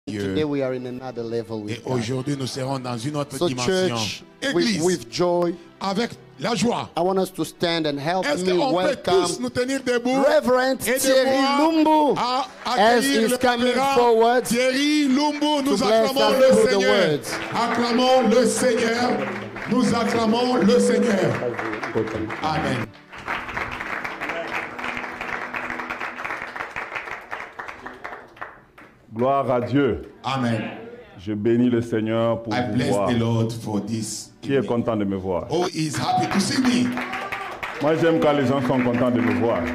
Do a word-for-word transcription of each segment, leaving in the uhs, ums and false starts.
Today we are in another level with Et aujourd'hui, nous serons dans une autre so dimension. church, Église, with, with joy, avec la joie. I want us to stand and help Est-ce me qu'on peut welcome tous nous tenir debout? Reverend Thierry Aidez-moi Lumbu à as accueillir he's le coming révérend forward. Thierry Lumbu, nous bless acclamons us le through the Seigneur. words. Acclamons le Seigneur. Nous acclamons le Seigneur. Amen. Gloire à Dieu. Amen. Je bénis le Seigneur pour I vous bless voir. the Lord for this. Qui est content de me voir? Oh, he is happy to see me. Moi, j'aime quand les gens sont contents de me voir. Amen.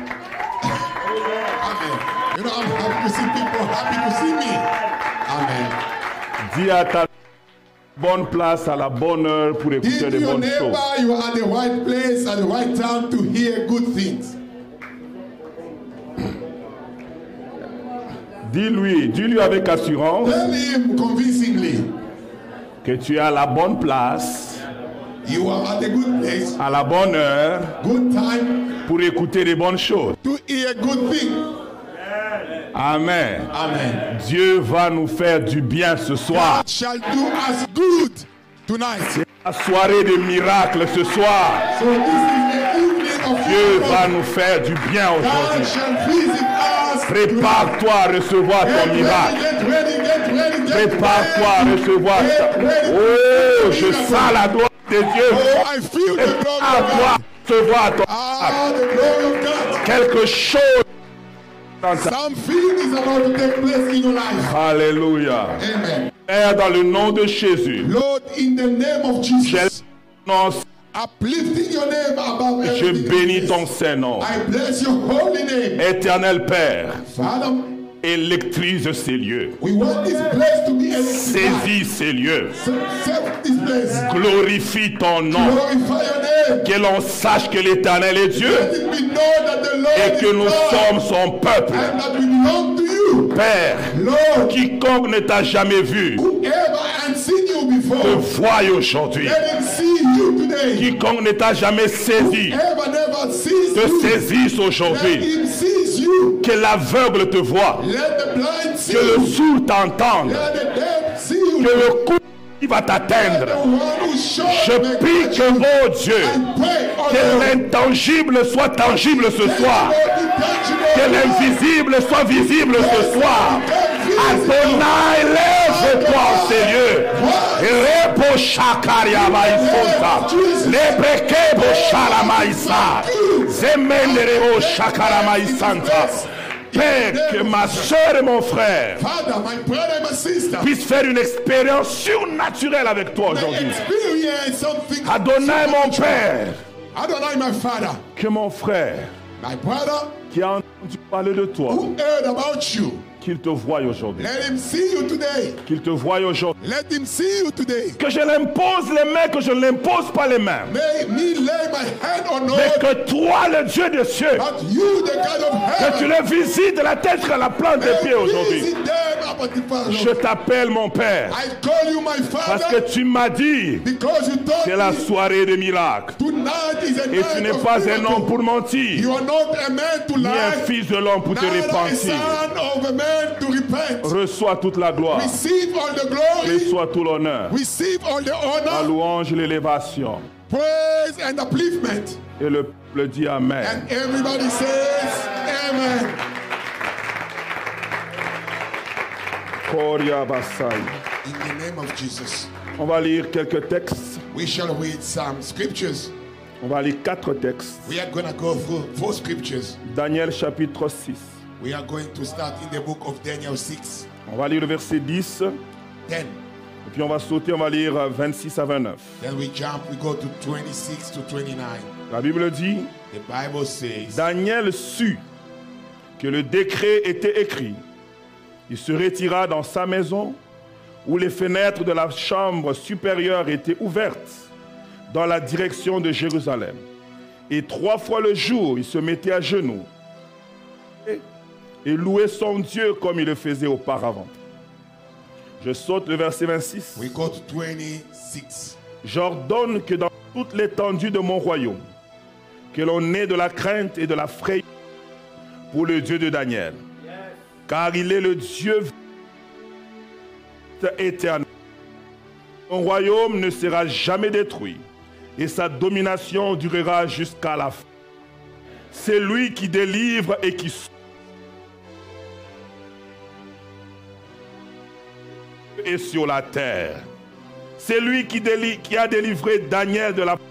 You know, I'm happy to see people happy to see me. Amen. Dis à ta bonne place, à la bonne heure pour écouter Give de your bonnes neighbor choses. you are at the right place at the right time to hear good things. Dis-lui, dis-lui avec assurance Tell him convincingly, que tu es à la bonne place, you are at a good place, à la bonne heure good time pour écouter de bonnes choses. to hear good things. Amen. Amen. Dieu va nous faire du bien ce soir. God shall do us good tonight. La soirée de miracles ce soir. So this is the evening of Dieu va miracle. nous faire du bien God aujourd'hui. shall visit us. Prépare-toi à recevoir ton Get ready, miracle. get ready, get ready, get Prépare-toi à ready. recevoir Get ça. ready. Oh, je sens la gloire de Dieu. Oh, I feel the glory of Prépare-toi God. à recevoir ton Ah, the glory of God. quelque chose dans ta... Something is about to take place in your life. Alléluia. Amen. Père, dans le nom de Jésus, Lord, in the name of Jesus, j'annonce, uplifting your name above je everything. bénis ton Saint-Nom. I bless your holy name. Éternel Père, Father, électrise ces lieux. we want this place to be electrified. Saisis ces lieux. Set this place. Glorifie ton nom. Glorify your name. Que l'on sache que l'Éternel est Dieu Let it be known that the Lord et que is nous God sommes son peuple. and that we belong to you. Père, Lord, quiconque ne t'a jamais vu, whoever and seen you te before, voie aujourd'hui. let him see you today. Quiconque ne t'a jamais saisi, Whoever never sees te you, saisisse let aujourd'hui. him sees you. Que l'aveugle te voie, Let the blind see que le you. sourd t'entende, Let the deaf see you. que le coup qui va Let t'atteindre. the one who shot Je may prie catch que, you. oh Dieu, And pray on que the l'intangible soit tangible ce soir. Que l'invisible soit visible ce soir. Adonai, lève-toi en ces lieux. Repo shakaria maïsonta. Lebreke bo shalamaïsa. Zemenderebo shakara maïsanta. Père, que ma soeur et mon frère Father, my brother and my sister, puissent faire une expérience surnaturelle avec toi may aujourd'hui. experience something. Adonai, mon Père, Adonai, my father, que mon frère my brother, qui a entendu parler de toi, who heard about you, qu'il te voie aujourd'hui. let him see you today. Qu'il te voie aujourd'hui. Let him see you today. Que je l'impose les mains, que je ne l'impose pas les mains. May me lay my hand on Mais earth, que toi, le Dieu des cieux, but you, the God of que tu heaven, le visites de la tête jusqu'à la plante des pieds may aujourd'hui. visit them about the Father. Je t'appelle mon Père, I call you my parce father que tu m'as dit, because you told c'est la me soirée des miracles. tonight is a Et night tu n'es of pas un miracle. homme pour mentir, You are not a man to ni un lie, fils de l'homme pour te neither a repentir. son of a man to repent. Reçois toute la gloire, Receive all the glory, reçois tout l'honneur, receive all the la honor, louange et l'élévation. praise and upliftment. Et le peuple dit Amen. And everybody says, Amen. Koria Basai. In the name of Jesus, On va lire quelques textes. we shall read some scriptures. On va lire quatre textes. We are going to go through four scriptures. Daniel chapitre six. We are going to start in the book of Daniel six, On va lire le verset dix. ten. Et puis on va sauter, on va lire vingt-six à vingt-neuf. Then we jump, we go to twenty-six to twenty-nine. La Bible dit, The Bible says, Daniel sut que le décret était écrit. Il se retira dans sa maison où les fenêtres de la chambre supérieure étaient ouvertes dans la direction de Jérusalem. Et trois fois le jour, il se mettait à genoux et, et louait son Dieu comme il le faisait auparavant. Je saute le verset vingt-six. we go to twenty-six. J'ordonne que dans toute l'étendue de mon royaume, que l'on ait de la crainte et de la frayeur pour le Dieu de Daniel. Car il est le Dieu éternel. Son royaume ne sera jamais détruit et sa domination durera jusqu'à la fin. C'est lui qui délivre et qui sauve. Et sur la terre. C'est lui qui, déli qui a délivré Daniel de la...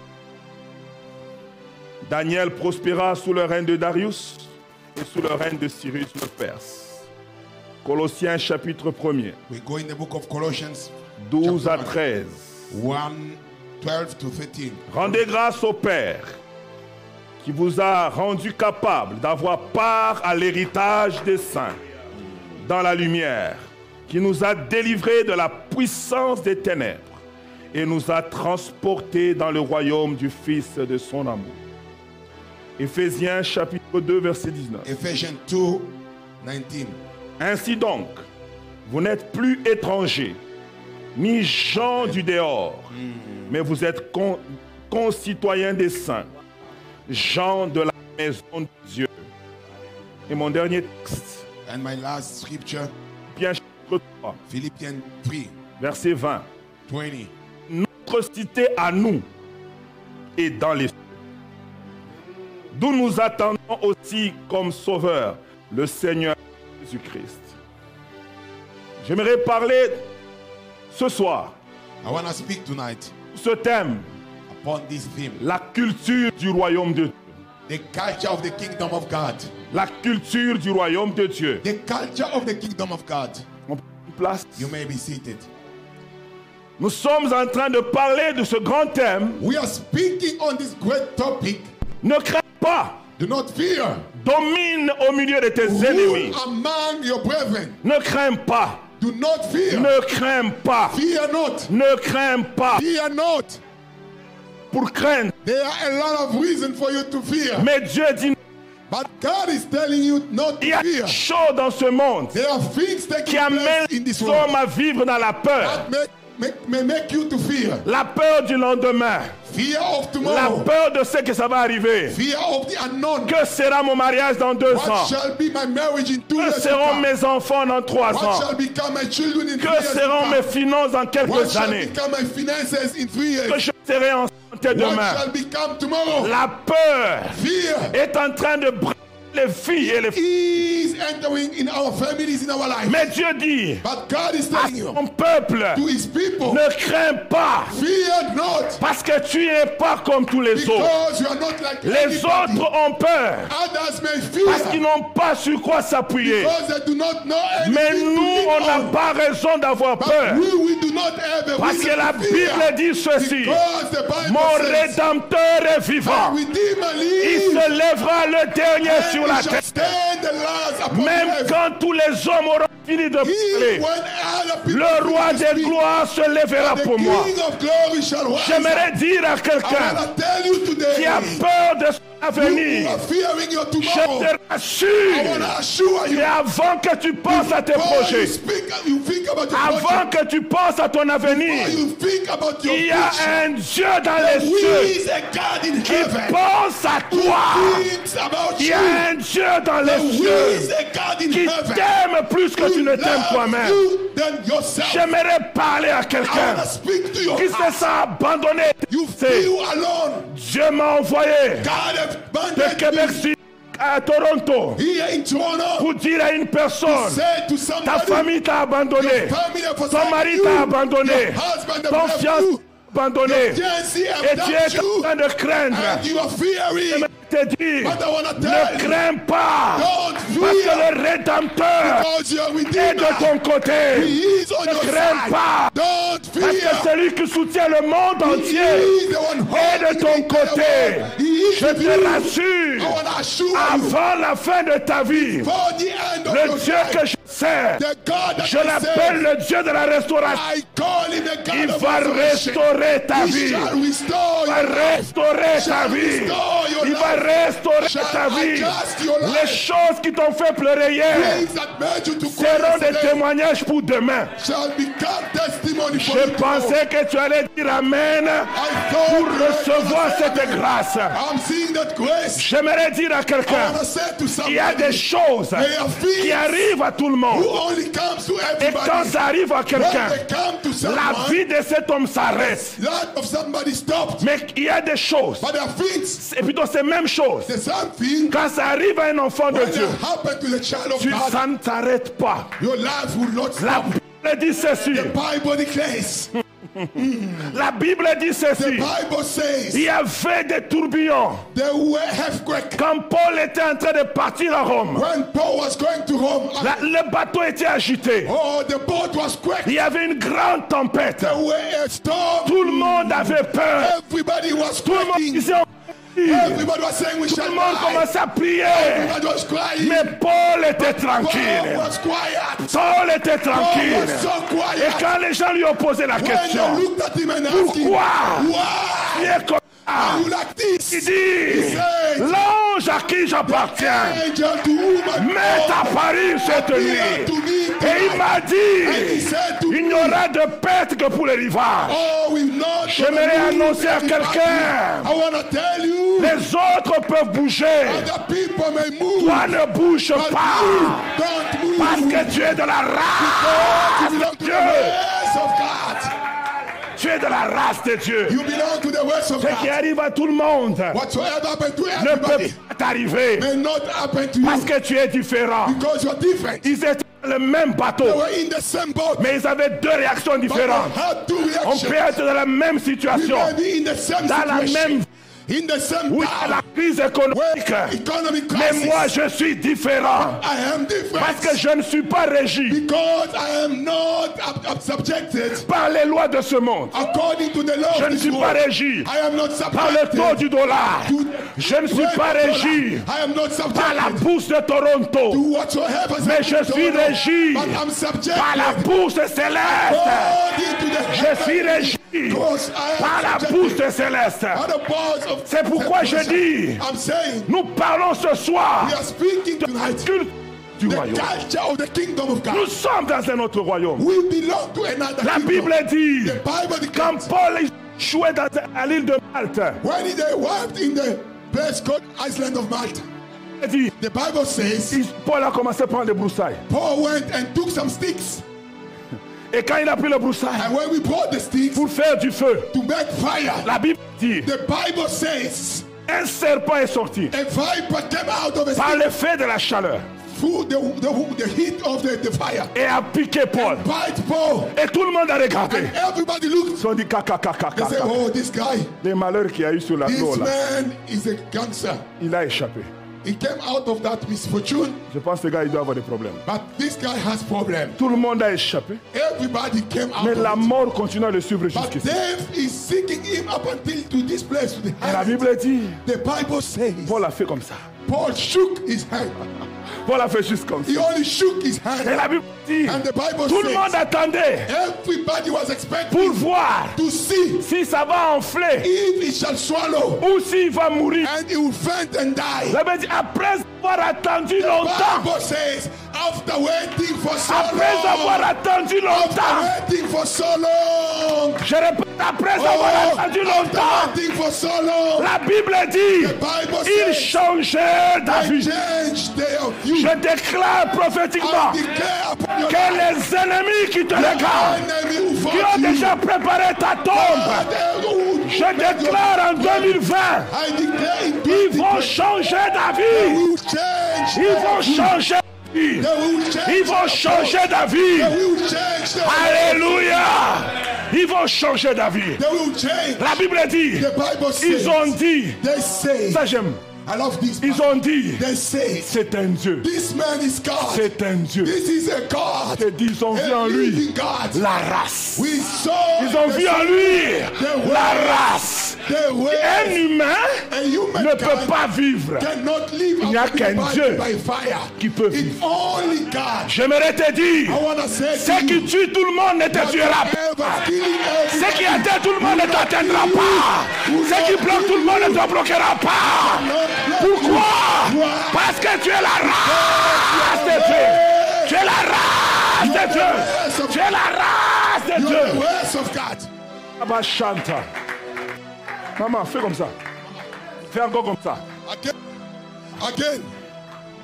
Daniel prospéra sous le règne de Darius et sous le règne de Cyrus le Perse. Colossiens chapitre premier. We go in the book of Colossians douze à treize. one, twelve to thirteen. Rendez grâce au Père qui vous a rendu capable d'avoir part à l'héritage des saints dans la lumière, qui nous a délivrés de la puissance des ténèbres et nous a transportés dans le royaume du Fils de son amour. Éphésiens chapitre deux verset dix-neuf. Ephesians two, nineteen. Ainsi donc, vous n'êtes plus étrangers, ni gens du dehors, mais vous êtes con concitoyens des saints, gens de la maison de Dieu. Et mon dernier texte, And my last scripture, Philippiens chapitre trois, Philippians three, verset vingt. twenty. Notre cité à nous est dans les cieux, d'où nous attendons aussi comme sauveur le Seigneur Jésus-Christ. J'aimerais parler ce soir I want to speak tonight ce thème, upon this theme, la culture du royaume de Dieu. the culture of the kingdom of God. La culture du royaume de Dieu. The culture of the kingdom of God. On prend une place. You may be seated. Nous sommes en train de parler de ce grand thème. We are speaking on this great topic. Ne crains pas. Do not fear. Domine au milieu de tes ennemis. Rule among your brethren. Ne crains pas. Do not fear. Ne crains pas. Fear not. Ne crains pas. Fear not. Pour craindre. There are a lot of reasons for you to fear. Mais Dieu dit, But God is telling you not il y to a des fear. choses dans ce monde There are things qui taking place amènent in this les world hommes à vivre dans la peur. that make, make, may make you to fear. La peur du lendemain. Fear of La tomorrow. peur de ce que ça va arriver. Fear of the unknown. Que sera mon mariage dans deux What ans? shall be my marriage in two Que years to seront come? mes enfants dans trois What ans? shall become my children in three Que years to seront come? mes finances dans What quelques shall années? become my finances in three years? Que je serai en santé What demain? shall become tomorrow? La peur Fear est en train de briser les filles et les filles. is entering in our families, in our life. Mais Dieu dit But God is à telling you, son peuple, to his people, ne crains pas, fear not, parce que tu n'es pas comme tous les autres. because you are not like Les anybody. autres ont peur Others may parce qu'ils fear, n'ont pas sur quoi s'appuyer. because they do not know Mais anything to nous, lean on n'a on. pas raison d'avoir But peur. we, we do not have a Parce que reason la to fear. Bible dit ceci. Because the Bible Mon says, Rédempteur est vivant. "My Redeemer Il lives, se lèvera le dernier and sur he la shall terre. stand the last upon Même the earth." quand tous les hommes auront fini de He, parler, when other people le roi finish to des speak, gloires se lèvera the pour moi. King of glory shall rise. J'aimerais dire à I quelqu'un want to tell you today, qui a peur de son you avenir, are fearing your je tomorrow. te I want rassure. to assure you, Et avant que tu penses à tes before you projets, speak, you think about your avant project, que tu penses à ton before avenir, you think about your il y a future, un Dieu dans les there cieux is a God in qui heaven pense à who toi. thinks about Il y you. a un Dieu dans There les is cieux a God in qui heaven t'aime plus que who tu ne t'aimes loves toi-même. you than yourself. J'aimerais parler à I quelqu'un want to speak to your qui se heart. sent abandonné. You C'est feel alone. Dieu m'a envoyé God has de abandoned Québec me City à Toronto here in Toronto. pour dire à une personne, Say to ta somebody, famille t'a abandonné, family have ton forsaken mari you, t'a abandonné, your husband have ton left fiancé you, t'a abandonné, your fiancé have et tu left es en you, train de craindre. and you are fearing. Je te dis, But I want to ne tell you, crains pas, don't parce que fear, le Rédempteur because your est Redeemer, de ton côté. He is on Ne your crains side. pas, Don't parce que fear. celui qui soutient le monde He entier is the one est de holding ton the côté. world. He is Je with te you. I rassure, want to assure you, avant la fin de ta vie, for the end of le your Dieu life, que je sers, the God that je I l'appelle serve, le Dieu de la restauration. I call him the God Il of va restoration. restaurer ta He vie. shall restore Il va your life. restaurer ta Shall vie. restore your Il va life. restaurer Shall ta vie. adjust your Les life. choses qui t'ont fait pleurer hier Things that made you to cry seront des yesterday témoignages pour demain. shall become testimony for Je you tomorrow. pensais que tu allais dire Amen I pour thought you were recevoir gonna say cette amen. grâce. I'm seeing that grace. J'aimerais dire à I quelqu'un, want to say to il y a somebody, des choses there are qui things arrivent à tout le that monde. who only comes to Et quand everybody. ça arrive à When quelqu'un, they come to la someone, vie de cet homme s'arrête. life of somebody stopped. Mais il y a des choses, But there are things, et plutôt ces mêmes choses. the same thing, Quand ça arrive à un enfant de when Dieu, it happened to the child of tu, God, ça ne t'arrête pas. your life will not La stop. Bible dit ceci. The Bible declares, La Bible dit the ceci. Bible says, Il y avait des tourbillons. there were earthquake. Quand Paul était en train de partir à Rome, When Paul was going to Rome, la- le bateau était agité. oh, the boat was Il quaked. y avait une grande tempête. There were a storm. Tout le monde avait peur. Everybody was Tout le monde quaking. disait, tout Everybody was saying we le shall monde die. commençait à prier. Everybody was crying. Mais Paul était Paul tranquille. was quiet. Paul était Paul tranquille. was so Et quiet. quand les gens lui ont posé la When question, they looked at him and asked him, pourquoi il why est comme ça? are you like Il this? dit, said, l'ange à qui j'appartiens Angel to whom I m'est belong apparu cette appeared to nuit. me Et il tonight. m'a And he dit, said to il me, n'y aura de perte que pour les rivages. oh, we've not J'aimerais annoncer à quelqu'un, I want to tell you, les autres peuvent bouger. other people may move, Toi ne bouge but pas. you don't move. Parce que tu es de la race You belong de to the Dieu. ways of God. Tu es de la race de Dieu. You belong to the ways of Ce qui God. arrive à tout le monde Whatsoever happened to ne peut everybody pas t'arriver may not happen to parce you que tu es différent. because you're different. Ils étaient dans le même They bateau, were in the same boat, mais ils avaient deux réactions but they différentes. had two On reactions. peut être dans la même We situation, may be in the same dans la situation, même in the same oui, time, la crise économique. economic Mais crisis. moi, je suis différent I am different parce que je ne suis pas régi because I am not up, up subjected par les lois de ce monde. according to the law Je of ne this suis pas world. régi I am not par le taux subjected du dollar. to Je ne suis rate pas of régi dollar. I am not par la subjected bourse de to Toronto, whatsoever mais je suis régi but I'm subjected par la bourse céleste. according to the Je suis heaven, régi because I par am la subjected bourse céleste. by the powers of C'est pourquoi je heaven. dis, I'm saying nous parlons ce soir we are speaking tonight culte du the royaume. culture of the kingdom of Nous God. sommes dans un autre royaume. We belong to another La kingdom. Bible dit, The Bible quand declares Paul échouait dans- à l'île de Malte, when they arrived in the place called Island of Malta, il dit, the Bible says il- Paul a commencé à prendre des broussailles. Paul went and took some sticks, Et quand il a pris le broussaille and when we brought the sticks pour faire du feu, to make fire, la Bible dit, the Bible says un serpent est sorti a viper came out of a par stick l'effet de la chaleur through the, the, the heat of the, the fire, et a piqué Paul. bite Paul, Et tout le monde a regardé. and everybody looked. Ils ont dit caca, caca, They said, caca. oh, this guy, Les malheurs qu'il y a eu sur la this l'eau là, man is a gangster. il a échappé. He came out of that misfortune, Je pense que ce gars, il doit avoir des problèmes. but this guy has problem. Tout le monde a échappé, Everybody came out mais of la it. mort continue à le suivre But jusqu'ici. death is seeking him up until to this place, to the Et la heavens. Bible dit, The Bible says Paul a fait comme ça. Paul shook his hand. Paul a fait juste comme He ça. only shook his Et hand. la Bible dit, And the Bible tout le monde says attendait everybody was expecting pour voir to see si ça va enfler if he shall swallow ou s'il va mourir. and he will faint and die. La Bible dit, après avoir attendu The longtemps, Bible says after waiting for so après avoir long, attendu after longtemps, waiting for so long, je répète, après avoir oh, attendu after longtemps, waiting for so long, la Bible dit, the Bible il says changeait I d'avis. change their view. Je déclare prophétiquement I declare upon your que life, les ennemis qui te regardent, enemy who qui fought ont you, déjà préparé ta tombe, Father, who je made your- déclare en deux mille vingt, I declare in ils vont twenty twenty, changer they d'avis. will change Ils their vont view. changer d'avis. They will change Ils vont their changer thoughts. d'avis. They will change their Alléluia. Ils vont changer d'avis. They will change. La Bible dit, The Bible says, ils ont dit, they say, ça j'aime, I love this ils man. ont dit, They say, c'est un Dieu, this man is God. c'est un Dieu. This is a God. Et ils ont vu en A lui living God. la race. We saw Ils ont the vu en lui la race. the way Un humain a human ne peut kind pas vivre. cannot live Il n'y a up to qu'un the Dieu by fire. qui peut It's vivre. only God. J'aimerais te dire, I want to say ce to qui you, tue tout le monde ne te tuera pas. whatever killing Ce everybody, qui atteint tout le monde ne t'atteindra pas. Ce qui bloque tout le monde ne te bloquera pas. Pourquoi? Parce que tu es la race de Dieu. Tu es la race de Dieu. Tu es la race de you're the Dieu. words of God. Abba chanta. Maman, fais comme ça. Fais encore comme ça. Again, again,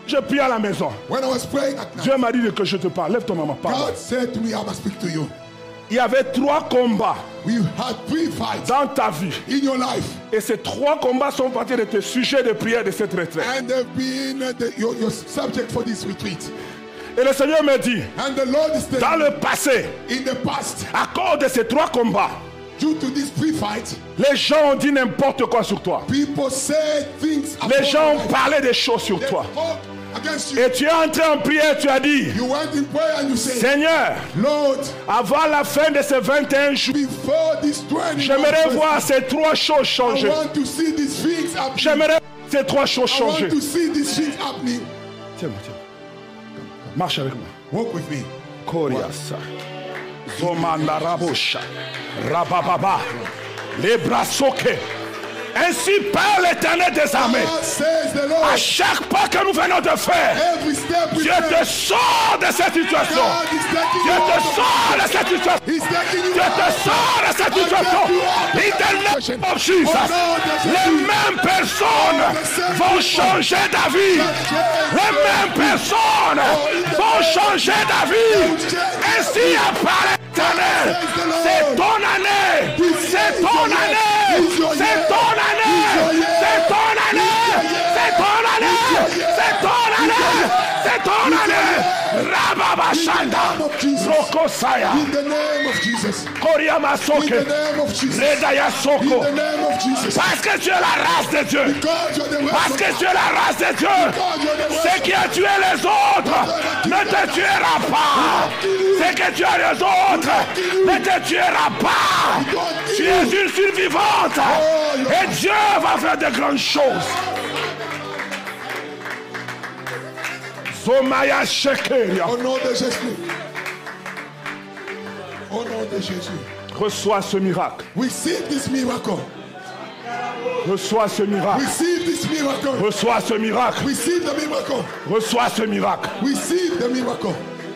Je prie à la maison. When I was praying at night, Dieu m'a dit que je te parle. Lève ton maman. Parle. God said to me, I must speak to you. Il y avait trois combats We had three fights dans ta vie. in your life. Et ces trois combats sont partis de tes sujets de prière de cette retraite. And they've been the, your, your subject for this retreat. Et le Seigneur me dit, And the Lord is dans telling le passé, in the past, à cause de ces trois combats, due to these three fights, les gens ont dit n'importe quoi sur toi. people said things Les about gens your ont life. parlé des choses sur They toi. spoke against you. Et tu es entré en prière, tu as dit, You went in prayer and you said, Seigneur, Lord, avant la fin de ces vingt et un jours, before this twenty, j'aimerais voir ces trois choses I changer. want to see these things happening. J'aimerais voir ces trois choses I want changer. to see these things happening. Tiens-moi, tiens. Marche avec moi. Walk with me. Koriasa. Zomandarabosha. Rabababa. Les bras soqués. Ainsi parle l'Éternel des armées. God says the Lord, À chaque pas que nous venons de faire, every step we Dieu take, te sort de cette situation. God is taking Dieu you te out. sort de cette situation. He's taking you Dieu te out. sort de cette situation. In the name of Jesus. Les mêmes personnes vont changer d'avis. Les mêmes personnes vont changer d'avis. Ainsi apparaît l'Éternel. C'est ton année. C'est ton année. C'est ton année. C'est ton année. C'est ton année. C'est ton année. C'est ton année. Rababashanda. Rokosaya. In the name of Jesus. In Koriamasoke. the name of Jesus. In Redayasoko. the name of Jesus. Parce que tu es la race de Dieu. God, you're the Parce rest que of tu es la race de Dieu. God, you're the Ce rest qui a tué les autres ne te tuera pas. Ce que tu as les autres ne te tuera pas. Tu es une survivante. Et Dieu va faire de grandes choses. Zomaya Shekeria. Au nom de Jésus. Au nom de Jésus. Reçois ce miracle. Receive this miracle. Reçois ce miracle. Receive this miracle. Reçois ce miracle. Receive the miracle. Reçois ce miracle. Receive the miracle.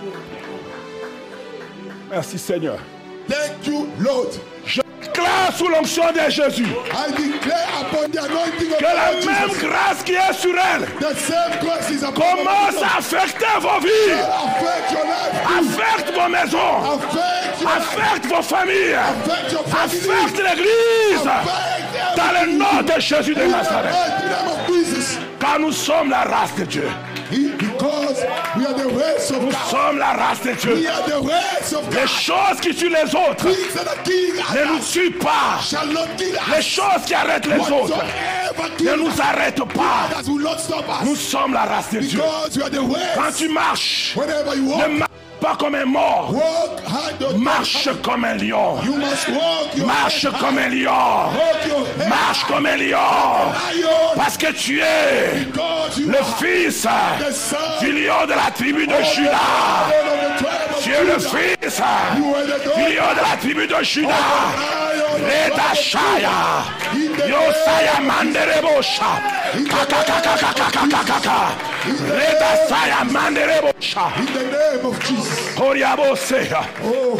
Merci Seigneur. Thank you, Lord. Je déclare sous l'onction de Jésus I declare upon the anointing of que la God même Jesus, grâce qui est sur elle the same grace is upon commence us. à affecter vos vies, Affect your life. affecte vos maisons, Affect your life. affecte vos familles, Affect your family. affecte l'église Affect dans le everything. nom de Jésus de In the Nazareth. mighty name of Jesus. Car nous sommes la race de Dieu. Because we are the race of Nous God. sommes la race de We Dieu. are the race of Les God. choses qui tuent les autres Things that are killing ne nous us tuent pas. shall not kill Les us. choses qui arrêtent les autres Whatsoever ne kills nous us, arrêtent pas. that will not stop us. Nous sommes la race de Dieu. Because we are the Quand race. tu marches, Whenever you ne walk, marche pas comme un mort. walk hand on Marche comme un lion. You must walk your Marche head comme un lion. Walk your head Marche comme un lion. lion. Parce que tu es Because you le are fils the son du lion de la tribu de Juda. of the tribe of Tu es le Judah. fils You are the du daughter lion de la tribu de Juda. of the Reda Shaya. Yosaya Manderebosha. Kakakakakakakaka. Reda Saya Manderebosha. In the name of Jesus. Koriabosea. Oh,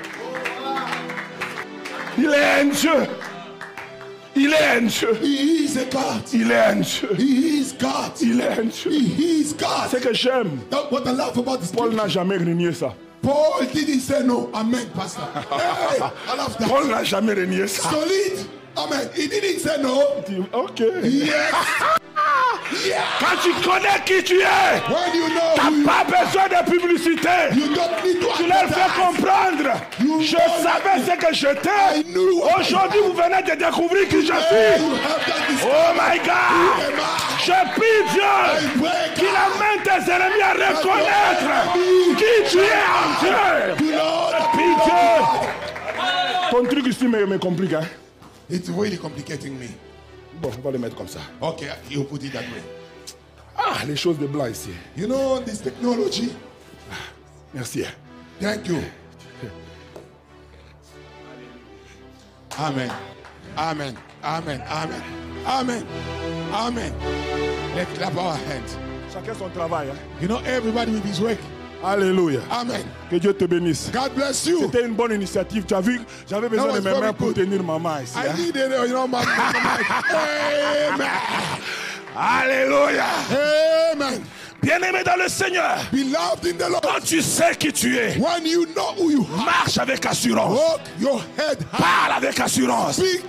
Il est un Dieu. Il est un Dieu. he is a God. Il est un Dieu. He is God. Il est un Dieu. He is God. Ce que j'aime, That's what I love about this Paul scripture. n'a jamais renié ça. Paul didn't say no. Amen, Pastor. Hey, I love that. Paul n'a jamais renié ça. Solid. Amen. He didn't say no. Il dit, ok. Yes. Yeah. Quand tu connais qui tu es, When you know t'as who you pas besoin de publicité. You don't need to Tu leur fais advertise. comprendre. You Je know savais ce que I j'étais. knew what I Aujourd'hui, vous venez de découvrir qui je Hey, suis. you have that this Oh my God. Am I? Je prie Dieu pray, qu'il God, amène tes ennemis à reconnaître qui tu es en Dieu. you know that Prie Dieu. Ton truc ici me, me complique. Hein? it's really complicating me. Bon, on va le mettre comme ça. Okay, you put it that way. Ah, les choses de blanc ici. You know this technology? Merci. Thank you. Amen. Amen. Amen. Amen. Amen. Amen. Let's clap our hands. Chacun son travail. Hein? You know, everybody with his work. Alléluia. Amen. Que Dieu te bénisse. God bless you. C'était une bonne initiative. Tu as vu, j'avais besoin That de was mes very mains pour good. tenir maman ici. I Hein? need it, you know, my, my, my. Amen. Alléluia. Amen. Bien-aimé dans le Seigneur, Beloved in the Lord. quand tu sais qui tu es, When you know who you are, marche avec assurance. hold your head high. Parle avec assurance. Speak,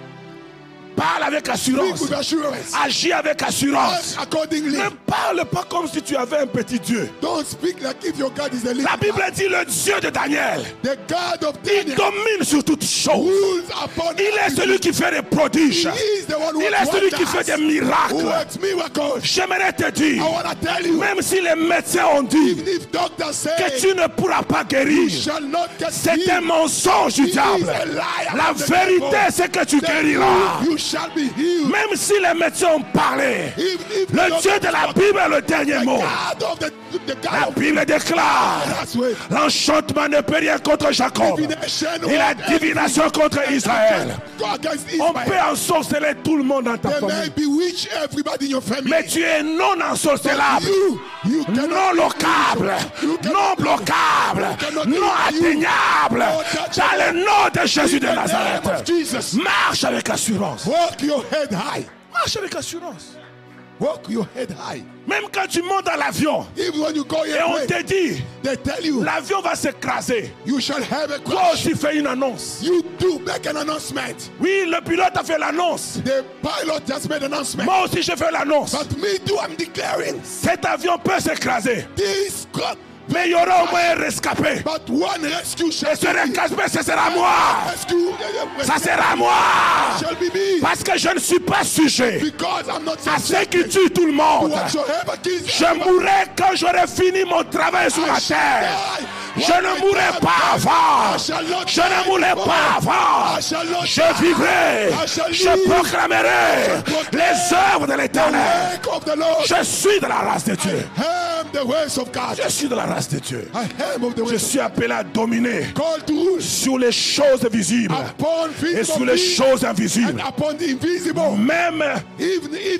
Parle avec speak assurance. with assurance. Agis avec assurance. Act accordingly. Ne parle pas comme si tu avais un petit Dieu. Don't speak like if your God is a little La Bible dit le Dieu de Daniel. The God of Il Daniel domine sur toutes choses. rules upon Il est everything. celui qui fait des prodiges. He is the one who Il est works celui qui wonders, fait des who miracles. works miracles. J'aimerais te dire, I want to tell you, même si les médecins ont dit even if doctors say que tu ne pourras pas you guérir, shall not get c'est un healed, mensonge du he is diable. a liar La from the vérité, devil. c'est que tu Then guériras. you, you shall be healed. Même si les médecins ont parlé, Even if le the Dieu de la Bible est le dernier the mot. God of the, the God La of Bible déclare, that's way. l'enchantement ne peut rien contre Jacob Divination et la or divination contre Israël. go against On peut Israel. ensorceler tout le monde dans ta They may famille, bewitch everybody in your family. mais tu es non ensorcelable, you, you non cannot locable, non bloquable, non atteignable. Dans le nom de Jésus de Nazareth, Jesus. marche avec assurance. Walk your head high. Marche avec assurance. Walk your head high. Même quand tu montes dans l'avion Even when you go et your on way, te dit, they tell you l'avion va s'écraser, you shall have a toi crash. aussi fais une annonce. You do make an announcement. Oui, le pilote a fait l'annonce. The pilot just made an announcement. Moi aussi, j'ai fait l'annonce. But me too, I'm declaring Cet avion peut s'écraser, this God. mais il y aura au moins un rescapé. But one rescue shall Et ce be me. rescapé, ce sera moi. Rescue Ça sera moi. shall be me. Parce que je ne suis pas sujet Because I'm not à ceux qui subjected tuent tout le to monde. whatsoever kills Je everybody. mourrai quand j'aurai fini mon travail sur la terre. Je ne mourrai pas avant. Je ne mourrai pas avant. Je vivrai. Je proclamerai les œuvres de The l'Éternel. work of the Lord. Je suis de la race de Dieu. I am the ways of God. Je suis de la race de Dieu. I am of the Je ways of suis appelé à dominer God. Called to rule sur les choses visibles upon et sur visible les things choses and invisibles. upon the invisible. Même Even if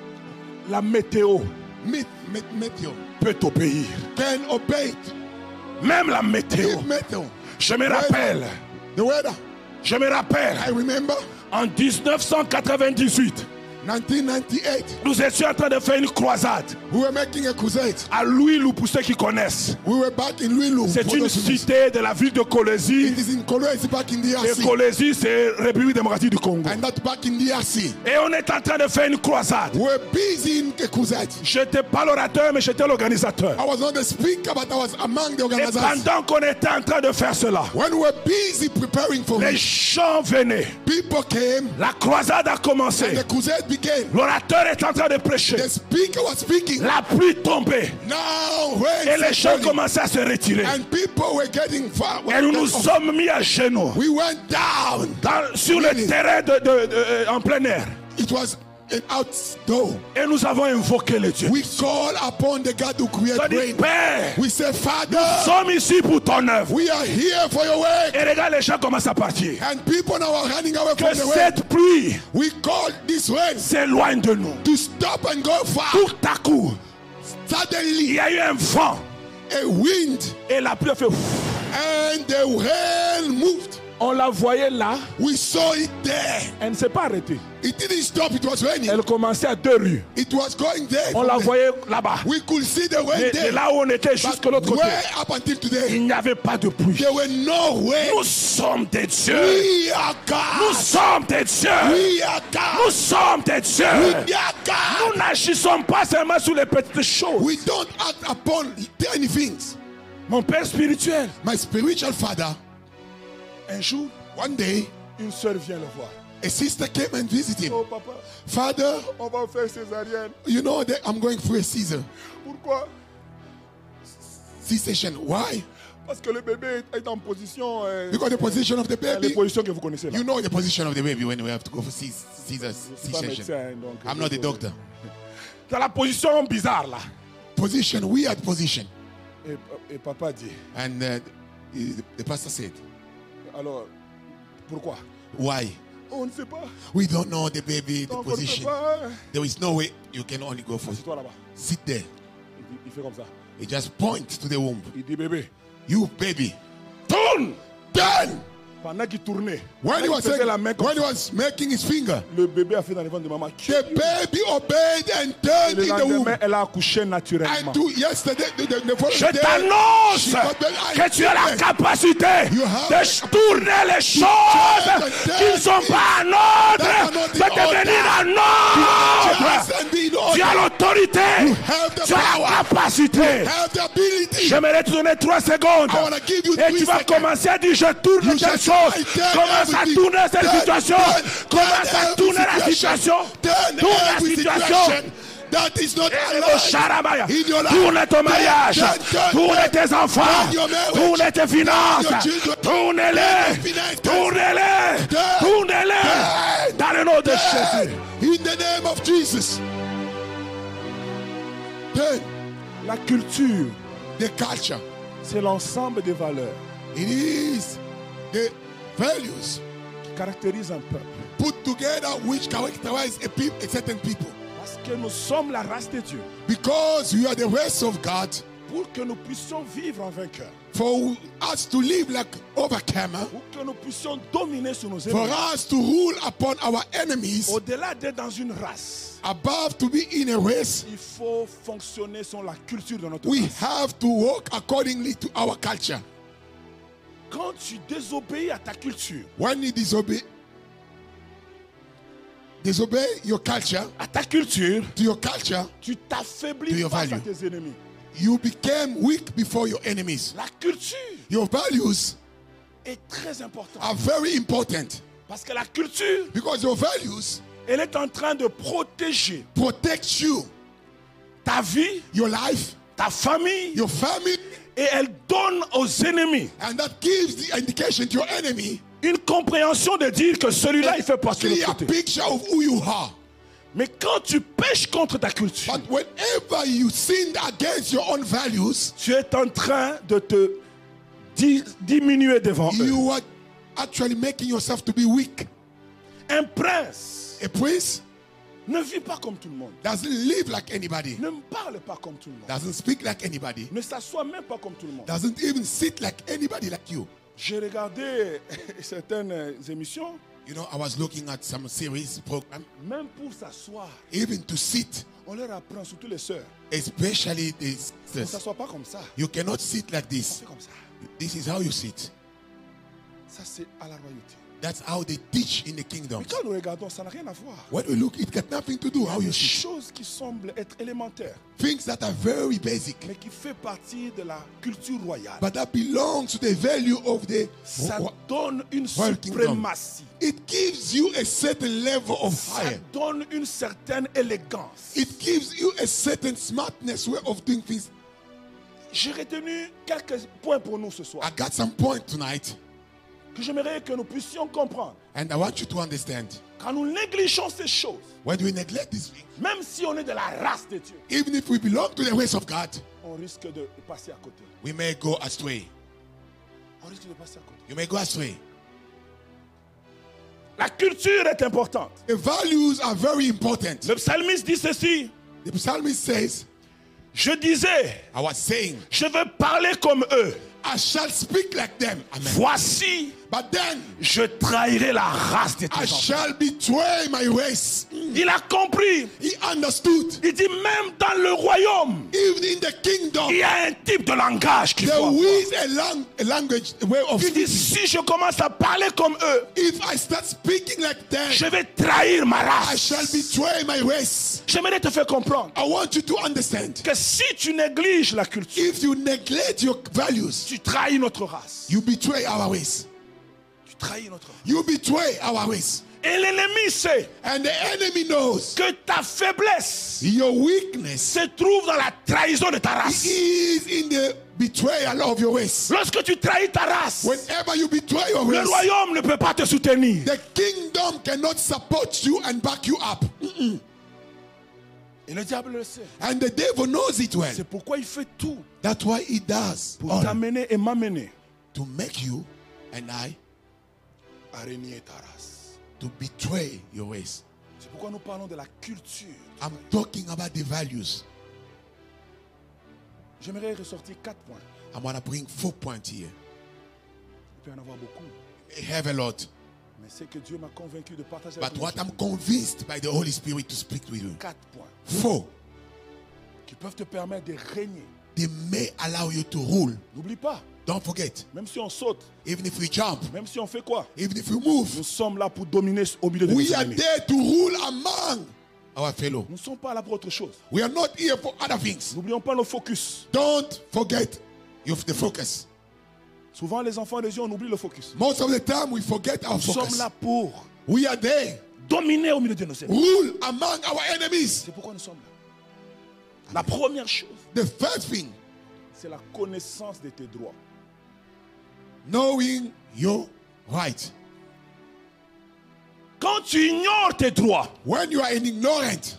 la météo meet, meet, meteor peut obéir. can obey it. Même la météo. If meteor, Je me rappelle, the weather. je me rappelle, I remember en dix-neuf cent quatre-vingt-dix-huit, nineteen ninety-eight. nous étions en train de faire une croisade We were making a crusade. à Louis-Lou, pour ceux qui connaissent. We were back in Luilu. C'est une cité de la ville de Kolwezi. It is in Kolwezi, back in the R Et C. Kolwezi, c'est République démocratique du Congo. And that back in the R C. Et on est en train de faire une croisade. We were busy in a crusade. J'étais pas l'orateur, mais j'étais l'organisateur. I was not the speaker, but I was among the Et organizers. pendant qu'on était en train de faire cela, When we were busy preparing for les it, gens venaient. people came La croisade a and commencé. the crusade began. L'orateur est en train de prêcher. The speaker was speaking. La pluie tombait. Now, rain Et les is gens falling. commençaient à se retirer. And people were getting far. Et nous nous sommes mis à genoux We went down. dans- sur le terrain de, de- de- euh, en plein air. It was an outdoor. Et nous avons invoqué le Dieu. We call upon the God who On created dit, rain. Père, We say, nous Father, sommes ici pour ton œuvre. we are here for your work. Et regarde, les gens commencent à partir. And people now are running away Que from the way. cette pluie We call this rain s'éloigne de nous. to stop and go far. Tout à coup, il Suddenly, y a eu un vent. a wind Et la pluie a fait ouf. and the rain moved. On la voyait là. We saw it there. Elle ne s'est pas arrêtée. It didn't stop, it was raining. Elle commençait à deux rues. It was going there. On from la there. voyait là-bas. We could see the rain Et, et there. là où on était, But jusqu'à l'autre côté, where up until today, il n'y avait pas de pluie. there were no rain. Nous sommes des dieux. We are Nous God. sommes des dieux. We are Nous God. sommes des dieux. We are God. Nous n'agissons pas seulement sur les petites choses. We don't act upon tiny things. Mon père spirituel, My spiritual father, un jour, one day, une soeur vient le voir. a sister came and visited him. Oh papa, Father, on va faire césarienne. you know that I'm going through a Caesar. Pourquoi? C-section. Why? Parce que le bébé est en position... euh, Because the position of the les baby. positions que vous connaissez là. You know the position of the baby when we have to go for C- Caesar Je suis pas C-section. médecin, donc, I'm not the doctor. Dans la position bizarre là. Position, weird position. Et, et papa dit, And uh, the, the pastor said, alors, pourquoi? why? On ne sait pas. We don't know the baby, the Donc, on ne sait position. pas. hein. There is no way you can only go for. Assieds-toi là-bas. Sit there. Il, dit- il fait comme ça. He just point to the womb. Il dit, bébé, You baby, tourne. turn. Pendant qu'il tournait, When he il was faisait saying, la main comme when he ça, was making his finger, le bébé a fait dans les ventres de maman. the baby obeyed and Et turned le in the womb. lendemain, elle a accouché naturellement. And to yesterday, the, the, the following Je day, t'annonce she got back. I que tu as la declare, capacité You have de tourner les choses qui ne sont pas en ordre, de devenir en ordre. just and be in Tu as order. l'autorité, have the tu as la power. capacité. Have the ability. J'aimerais te donner trois secondes. I wanna give you Et three tu vas seconds. commencer à dire je tourne You telle just chose. say, I turn Commence à everything. tourner cette Turn, situation. turn, Commence turn à tourner la every situation. Turn Tourne la every situation. situation that is not Et alive. Charabaya. In your life. Tourne ton mariage. Turn, turn, Tourne turn. tes enfants. Turn your marriage. Tourne tes finances. Turn your children. Tourne-les. Turn your finances. Tourne-les. Turn. Tourne-les. Turn. Dans le nom de Jésus. In the name of Jesus. Turn. La culture, The culture. c'est l'ensemble des valeurs It is the values qui caractérisent un peuple. put together which characterize a, peop- a certain people. Parce que nous sommes la race de Dieu. Because we are the race of God, Pour que nous puissions vivre en vainqueur. for us to live like overcomer, Pour que nous puissions dominer sur nos for ennemis. us to rule upon our enemies, Au-delà d'être dans une race, above to be in a race, il faut fonctionner selon la culture de notre we race. have to walk accordingly to our culture. Quand tu désobéis à ta culture, When you disobey, disobey your culture, à ta culture, to your culture, tu To t'affaiblis your face à value. tes ennemis. you became weak before your enemies. La culture Your values est très importante. are very important Parce que la culture, because your values elle est en train de protéger protect you, ta vie, your life, ta famille, your family, et elle donne aux ennemis and that gives the indication to your enemy une compréhension de dire que celui-là, il fait partie de clear l'autre côté. picture of who you are. Mais quand tu pêches contre ta culture, But whenever you sin against your own values, tu es en train de te di- diminuer devant eux. you are actually making yourself to be weak. Un prince A prince ne vit pas comme tout le monde. doesn't live like anybody, Ne me parle pas comme tout le monde. doesn't speak like anybody, Ne s'assoit même pas comme tout le monde. doesn't even sit like anybody like you. J'ai regardé certaines émissions, You know, I was looking at some series program, même pour s'asseoir, even to sit, on leur apprend, surtout les sœurs, especially on ne this. s'assoit pas comme ça. You cannot sit like this. C'est comme ça. This is how you sit. Ça, c'est à la royauté. That's how they teach in the kingdom. Mais quand nous regardons, ça n'a rien à voir. When we look, it got nothing to do how Il y you a des sit. choses qui semblent être élémentaires, Things that are very basic, mais qui font partie de la culture royale. but that belongs to the value of the. Ça donne une Royal kingdom. suprématie. It gives you a certain level of Ça fire. donne une certaine élégance. It gives you a certain smartness way of doing things. J'ai retenu quelques points pour nous ce soir, I got some point tonight, que j'aimerais que nous puissions comprendre. and I want you to understand. Quand nous négligeons ces choses, When we neglect these things, même si on est de la race de Dieu, even if we belong to the ways of God, on risque de passer à côté. we may go astray. On risque de passer à côté. You may go astray. La culture est importante. The values are very important. Le psalmiste dit ceci. The psalmist says, Je disais, I was saying, je veux parler comme eux. I shall speak like them. Amen. Voici, But then je trahirai la race de tes I enfants. shall betray my race. Il a compris. He understood. Il dit même dans le royaume, Even in the kingdom, il y a un type de langage qu'il faut there avoir. is a, lang- a language, a way of Il dit speaking. si je commence à parler comme eux, If I start speaking like them, je vais trahir ma I race. shall betray my race. J'aimerais te faire comprendre I want you to understand. que si tu négliges la culture, If you neglect your values, tu trahis notre race. you betray our race. Tu trahis notre race. You betray our race. Et l'ennemi sait And the enemy knows que ta faiblesse your weakness se trouve dans la trahison de ta race. is in the betrayal of your race. Lorsque tu trahis ta race, Whenever you betray your le race, royaume ne peut pas te soutenir. the kingdom cannot support you and back you up. Et le diable le sait. And the devil knows it well. C'est pourquoi il fait tout That's why he does pour all t'amener et m'amener to make you and I à régner ta race. to betray your race. C'est pourquoi nous parlons de la culture. I'm talking about the values. J'aimerais ressortir quatre points. I want to bring four points here. Il peut y en avoir beaucoup. have a lot. Mais c'est que Dieu m'a convaincu de partager But avec what vous I'm convinced by the Holy Spirit to speak with you. quatre points Four, qui peuvent te permettre de régner. they may allow you to rule. N'oublie pas, Don't forget, même si on saute, even if we jump, même si on fait quoi, even if we move, nous sommes là pour dominer au milieu de nos we are ennemis. there to rule among our fellow. Nous ne sommes pas là pour autre chose. We are not here for other things. N'oublions pas nos focus. Don't forget you have the focus. Souvent, les enfants de Dieu, on oublie le focus. Most of the time we forget our Nous sommes focus. là pour We are there, dominer au milieu de nos ennemis. rule among our enemies. C'est pourquoi nous sommes là. La première chose, The first thing, c'est la connaissance de tes droits. knowing your right. Quand tu ignores tes droits, When you are an ignorant,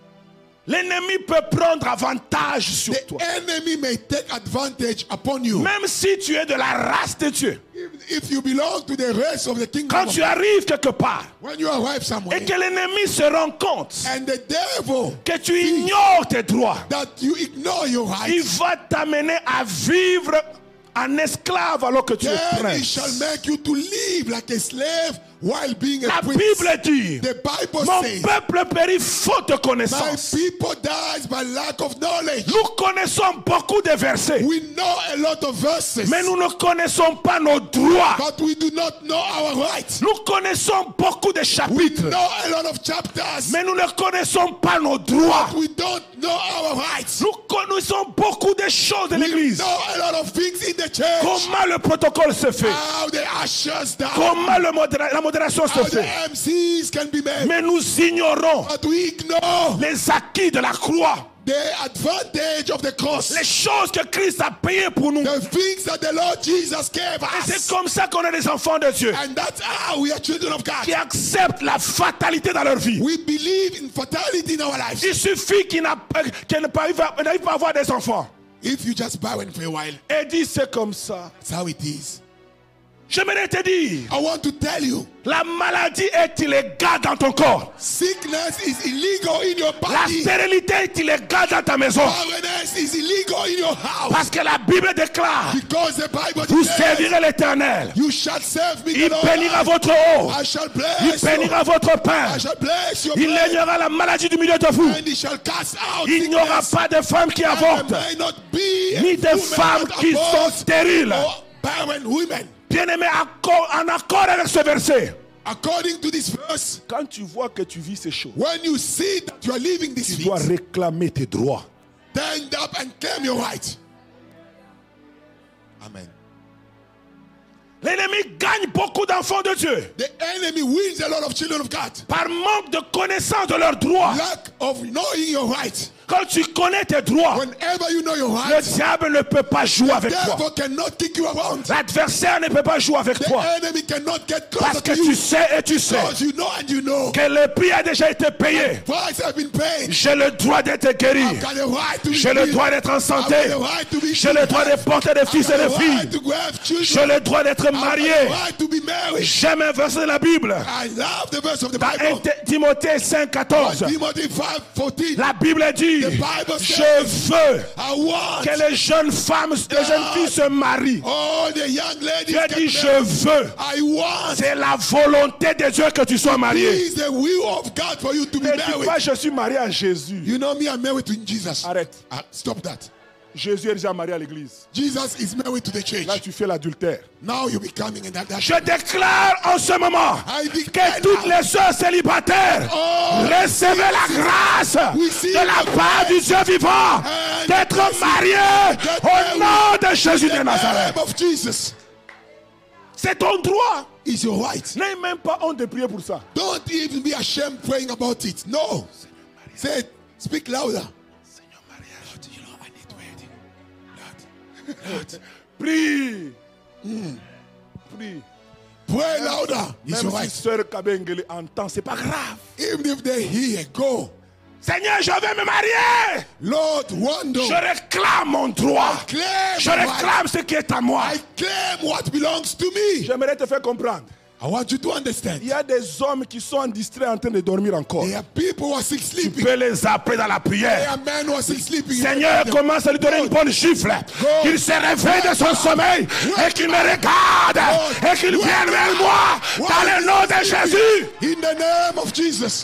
l'ennemi peut prendre avantage sur the toi. enemy may take advantage upon you. Même si tu es de la race de Dieu. If, if you belong to the rest of the kingdom, Quand of tu God, arrives quelque part when you arrive somewhere, et que l'ennemi se rend compte and the devil que tu ignores tes droits, that you ignore your il rights, va t'amener à vivre en esclave alors que tu es then he prince. shall make you to live like a slave while being a La prince. Bible dit, The Bible mon says, peuple périt faute de my connaissance. people dies by lack of knowledge. Nous connaissons beaucoup de versets, We know a lot of verses, mais nous ne connaissons pas nos droits. but we do not know our rights. Nous connaissons beaucoup de We chapitres, know a lot of chapters, mais nous ne connaissons pas nos droits. but we don't know our rights. Nous connaissons beaucoup de choses de We l'église. know a lot of things in the church. Comment le protocole se fait? How the ushers down, Comment le modéra- la modération se how the fait? M Cs can be made. Mais nous ignorons But we ignore les acquis de la croix, the advantage of the cross. les choses que Christ a payées pour nous. The things that the Lord Jesus gave Et c'est us. comme ça qu'on est des enfants de Dieu And that's how we are children of God. qui acceptent la fatalité dans leur vie. We believe in fatality in our lives. Il suffit qu'ils n'a- qu'ils n'arrivent pas n'arrivent pas à avoir des enfants. If you just bow in for a while, Et dit c'est comme ça. that's how it is. J'aimerais te dire, I want to tell you, la maladie est illégale dans ton corps. sickness is illegal in your La body. stérilité est illégale dans ta maison. Barrenness is illegal in your house. Parce que la Bible déclare, Because the Bible vous declares, servirez l'Éternel. you shall serve me, Il the Lord. bénira votre eau. I shall Il bless you. bénira votre pain. I shall bless your Il bread, éliminera la maladie du milieu de vous. and he shall cast out Il n'y aura sickness. pas de femmes qui And avortent, there may not be a ni de woman femmes that qui sont aborts stériles. or barren women. Bien-aimé, accord- en accord avec ce verset, According to this verse, quand tu vois que tu vis ces choses, when you see that you are living these tu dois things, réclamer tes droits. stand up and claim your right. Amen. L'ennemi gagne beaucoup d'enfants de Dieu The enemy wins a lot of children of God. par manque de connaissance de leurs droits. Lack of knowing your right. Quand tu connais tes droits, Whenever you know your le right, diable ne peut pas jouer avec toi. devil cannot kick you around. L'adversaire ne peut pas jouer avec The toi. enemy cannot get Parce closer que to tu you. sais et tu sais Because you know and you know. que le prix a déjà été payé. Price have been paid. J'ai le droit d'être guéri. I've got the right to be J'ai le healed. droit d'être en I've santé. got the right to be J'ai le droit de porter des I've fils got et the des filles. right to have children. J'ai le droit d'être I've got marié. the right to be married. J'aime un verset de la Bible. I love the verse of the Dans Bible. un Timothée cinq, quatorze. Timothy five fourteen. La Bible dit, The Bible je says, veux I want que les jeunes femmes, les jeunes filles se marient. all the young ladies Dieu get dit, je married. veux. I want. C'est la volonté de Dieu que tu sois It marié. is the will of God for you to be Ne dis married. pas, je suis marié à Jésus. You know me, I'm married to Jesus. Arrête. Ah, stop that. Jésus est déjà marié à l'église. Jesus is married to the church. Là, tu fais l'adultère. Now you're becoming an adult. Je déclare en ce moment I declare que toutes now, les sœurs célibataires Oh, recevez la grâce we see de la the part du Dieu vivant and d'être blessing mariés that au they nom de Jésus the de Nazareth. name of Jesus C'est ton droit. is your right. N'aie même pas honte de prier pour ça. Don't even be ashamed praying about it. No. Say it. Speak louder. Lord, you know, I need wedding. Lord, Lord, Prie. Prie. pray louder. It's Même your si right. sœur Kabengele entend, c'est pas grave. Even if they hear, go. Seigneur, je vais me marier. Lord, wonder. Je réclame mon droit. Claim Je my right. réclame ce qui est à moi. I claim what belongs to me. J'aimerais te faire comprendre. I want you to understand. Il y a des hommes qui sont distraits en train de dormir encore. There are people who are still Tu sleeping. peux les appeler dans la There prière. are men who are still sleeping. Seigneur, commence à lui donner une bonne gifle. Qu'il se réveille de son sommeil et qu'il me regarde et qu'il vienne vers moi dans le nom de Jésus. In the name of Jesus.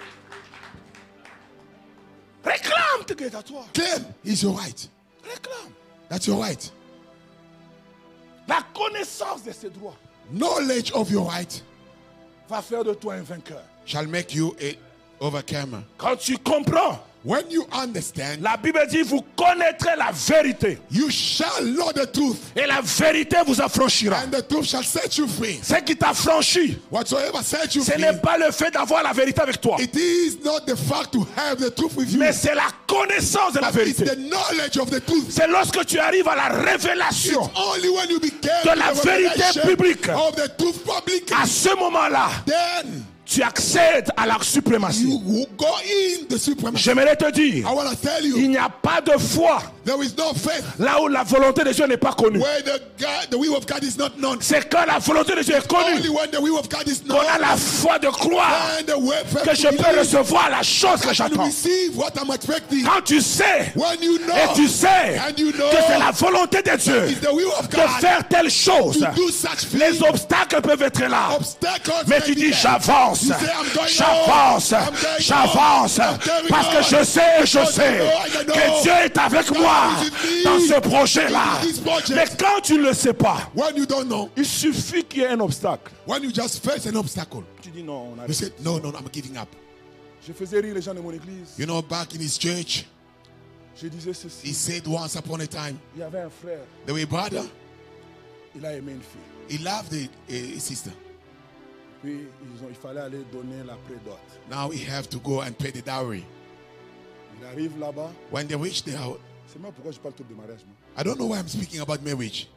Réclame ce qui est à toi. Claim is your right. Réclame. That's your right. La connaissance de ses droits Knowledge of your right va faire de toi un vainqueur. shall make you a overcomer. Quand tu comprends, When you understand, la Bible dit vous connaîtrez la vérité you shall know the truth, et la vérité vous affranchira. and the truth shall set you free. Ce qui t'affranchit, Whatsoever set you ce free, n'est pas le fait d'avoir la vérité avec toi, it is not the fact to have the truth with you, mais c'est la connaissance de la but it's vérité. the knowledge of the truth. C'est lorsque tu arrives à la It's révélation only when you became de la the vérité revelation publique. of the truth public, À ce moment-là, then tu accèdes à la suprématie. you will go in the supremacy. J'aimerais te dire, I want to tell il you, n'y a pas de foi there is no faith là où la volonté de Dieu n'est pas connue. where the God, the will of God is not known. C'est quand la volonté de Dieu est Only connue when the will of God is qu'on known, a la foi de croire and the way que je peux recevoir la chose que and j'attends. receive what I'm expecting. Quand tu sais When you know, et tu sais and you know que c'est la volonté de Dieu it's the will of de God faire telle chose, to do such les things, obstacles peuvent être là. obstacles Mais may tu be dis there. j'avance, You say, I'm going j'avance, on, I'm going j'avance, on, I'm going parce que on. je sais, je Because I sais know, I know que Dieu est avec God moi is with me dans ce projet-là. in this project. Mais quand tu ne le sais pas, When you don't know, il suffit qu'il y ait un obstacle. when you just face an obstacle, Tu dis non, on you arrête. say, no, no, no, I'm giving up. Je faisais rire les gens de mon église. You know, back in his church, Je disais ceci. he said once upon a time, Il y avait un frère, there were a brother, il a aimé une fille. he loved a, a sister. Puis ils ont, il fallait aller donner la prédot. Now he have to go and pay the dowry. Il arrive là-bas. When they reach the house, C'est moi pourquoi je parle tout de mariage. Moi. I don't know why I'm speaking about marriage.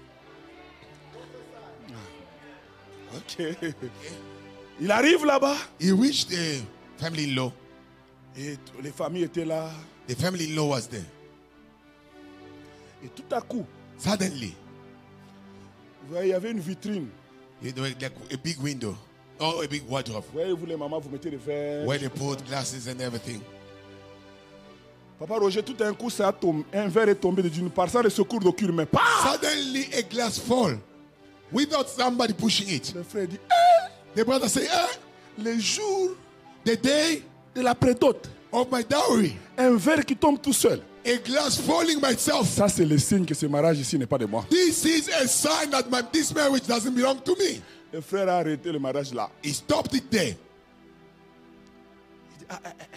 Ok. Il arrive là-bas He reached the family-in-law. et t- les familles étaient là. The family-in-law was there. Et tout à coup, Suddenly, vous voyez, il y avait une vitrine. you know, like a big window, or a big wardrobe, Vous voyez, vous les mamans, vous mettez des verres. where they put glasses and everything. Papa Roger, tout d'un coup, ça a tombé. Un verre est tombé d'une part sans le secours d'aucune main. Pah! Suddenly, a glass fall without somebody pushing it. Le frère dit, The brother say, eh, eh, les jours the day de la prédote, of my dowry, un verre qui tombe tout seul. a glass falling by itself. Ça, c'est le signe que ce mariage ici n'est pas de moi. This is a sign that my, this marriage doesn't belong to me. Le frère a arrêté le mariage là. He stopped it there. Il dit, ah, ah, ah,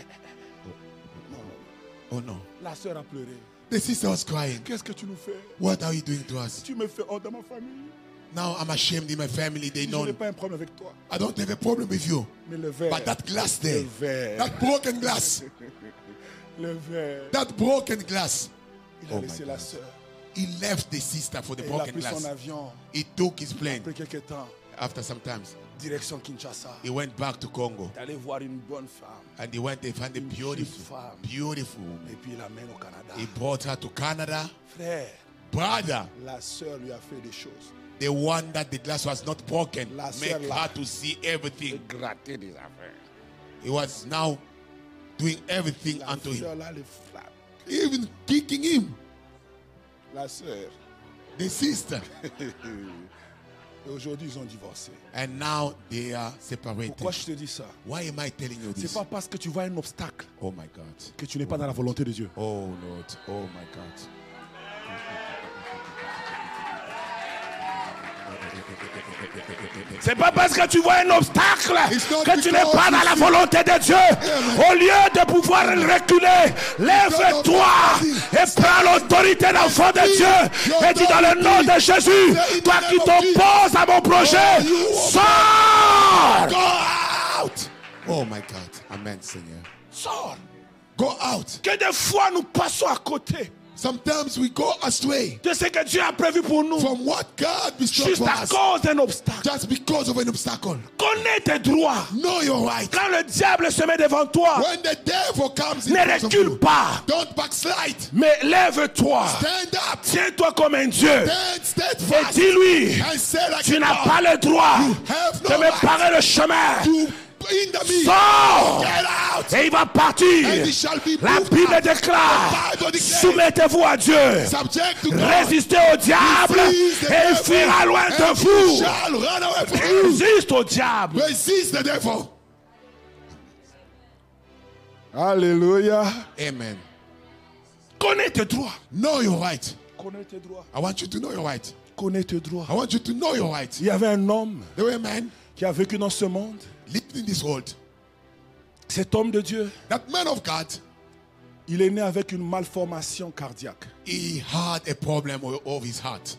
Oh no. la soeur a pleuré. The sister was crying. Qu'est-ce que tu nous fais? What are you doing to us? Tu me fais honte dans ma famille. Now I'm ashamed in my family. They Je know. n'ai pas un problème avec toi. I don't have a problem with you. Mais le verre. But that glass there, Le verre. that broken glass, Le verre. that broken glass, Il a Oh my laissé la soeur. he left the sister for the Et il a broken pris son glass. avion. He took his plane. Après quelques temps, After some times, direction Kinshasa. he went back to Congo. D'aller voir une bonne femme. And he went and found a Une beautiful, jeune femme. beautiful Et woman. puis il l'amène au Canada. He brought her to Canada. Frère, Brother, la soeur lui a fait des choses. the one that the glass was not broken, La make sœur là. her to see everything. Gratter des affaires. He was now doing everything La unto him, soeur là le frappe. even kicking him. La soeur. The sister. Et aujourd'hui, ils ont divorcé. And now they are separated. Pourquoi je te dis ça? Why am I telling you C'est this? pas parce que tu vois un obstacle Oh my God. que tu n'es pas dans la volonté de Dieu. Oh Lord. Oh my God. C'est pas parce que tu vois un obstacle It's not que tu n'es because pas dans you la see- volonté de Dieu. Au lieu de pouvoir reculer, lève-toi et prends l'autorité d'enfant de Dieu. Et dis dans le nom de Jésus, toi qui t'opposes à mon projet, sors! Go out. Oh my God. Amen, Seigneur. Sors! Go out. Que des fois nous passons à côté Sometimes we go astray de ce que Dieu a prévu pour nous. from what God bestowed Juste for à us cause d'un obstacle. just because of an obstacle. Connais tes droits. Know your right. Quand le diable se met devant toi, When the devil comes in ne front of recule you, pas. don't backslide. Mais lève-toi. Stand up. Tiens-toi comme un Dieu. Stand Et steadfast. dis-lui, And say like tu a n'as God, pas le droit have de no me right barrer le chemin. to hinder me. Sors. Get out. Et il va partir. And it shall be La moved Bible out. déclare, The Bible declares, soumettez-vous à Dieu. subject to God. Résistez au diable Resist the et il devil, fuira loin de and he vous. shall run away from you. Résiste au diable. Resist the devil. Alléluia. Amen. Connais tes droits. Know your right. Connais tes droits. I want you to know your right. Connais tes droits. I want you to know your right. Il y avait un homme There were men qui a vécu dans ce monde. living in this world. Cet homme de Dieu, That man of God, il est né avec une malformation cardiaque. he had a problem of of his heart.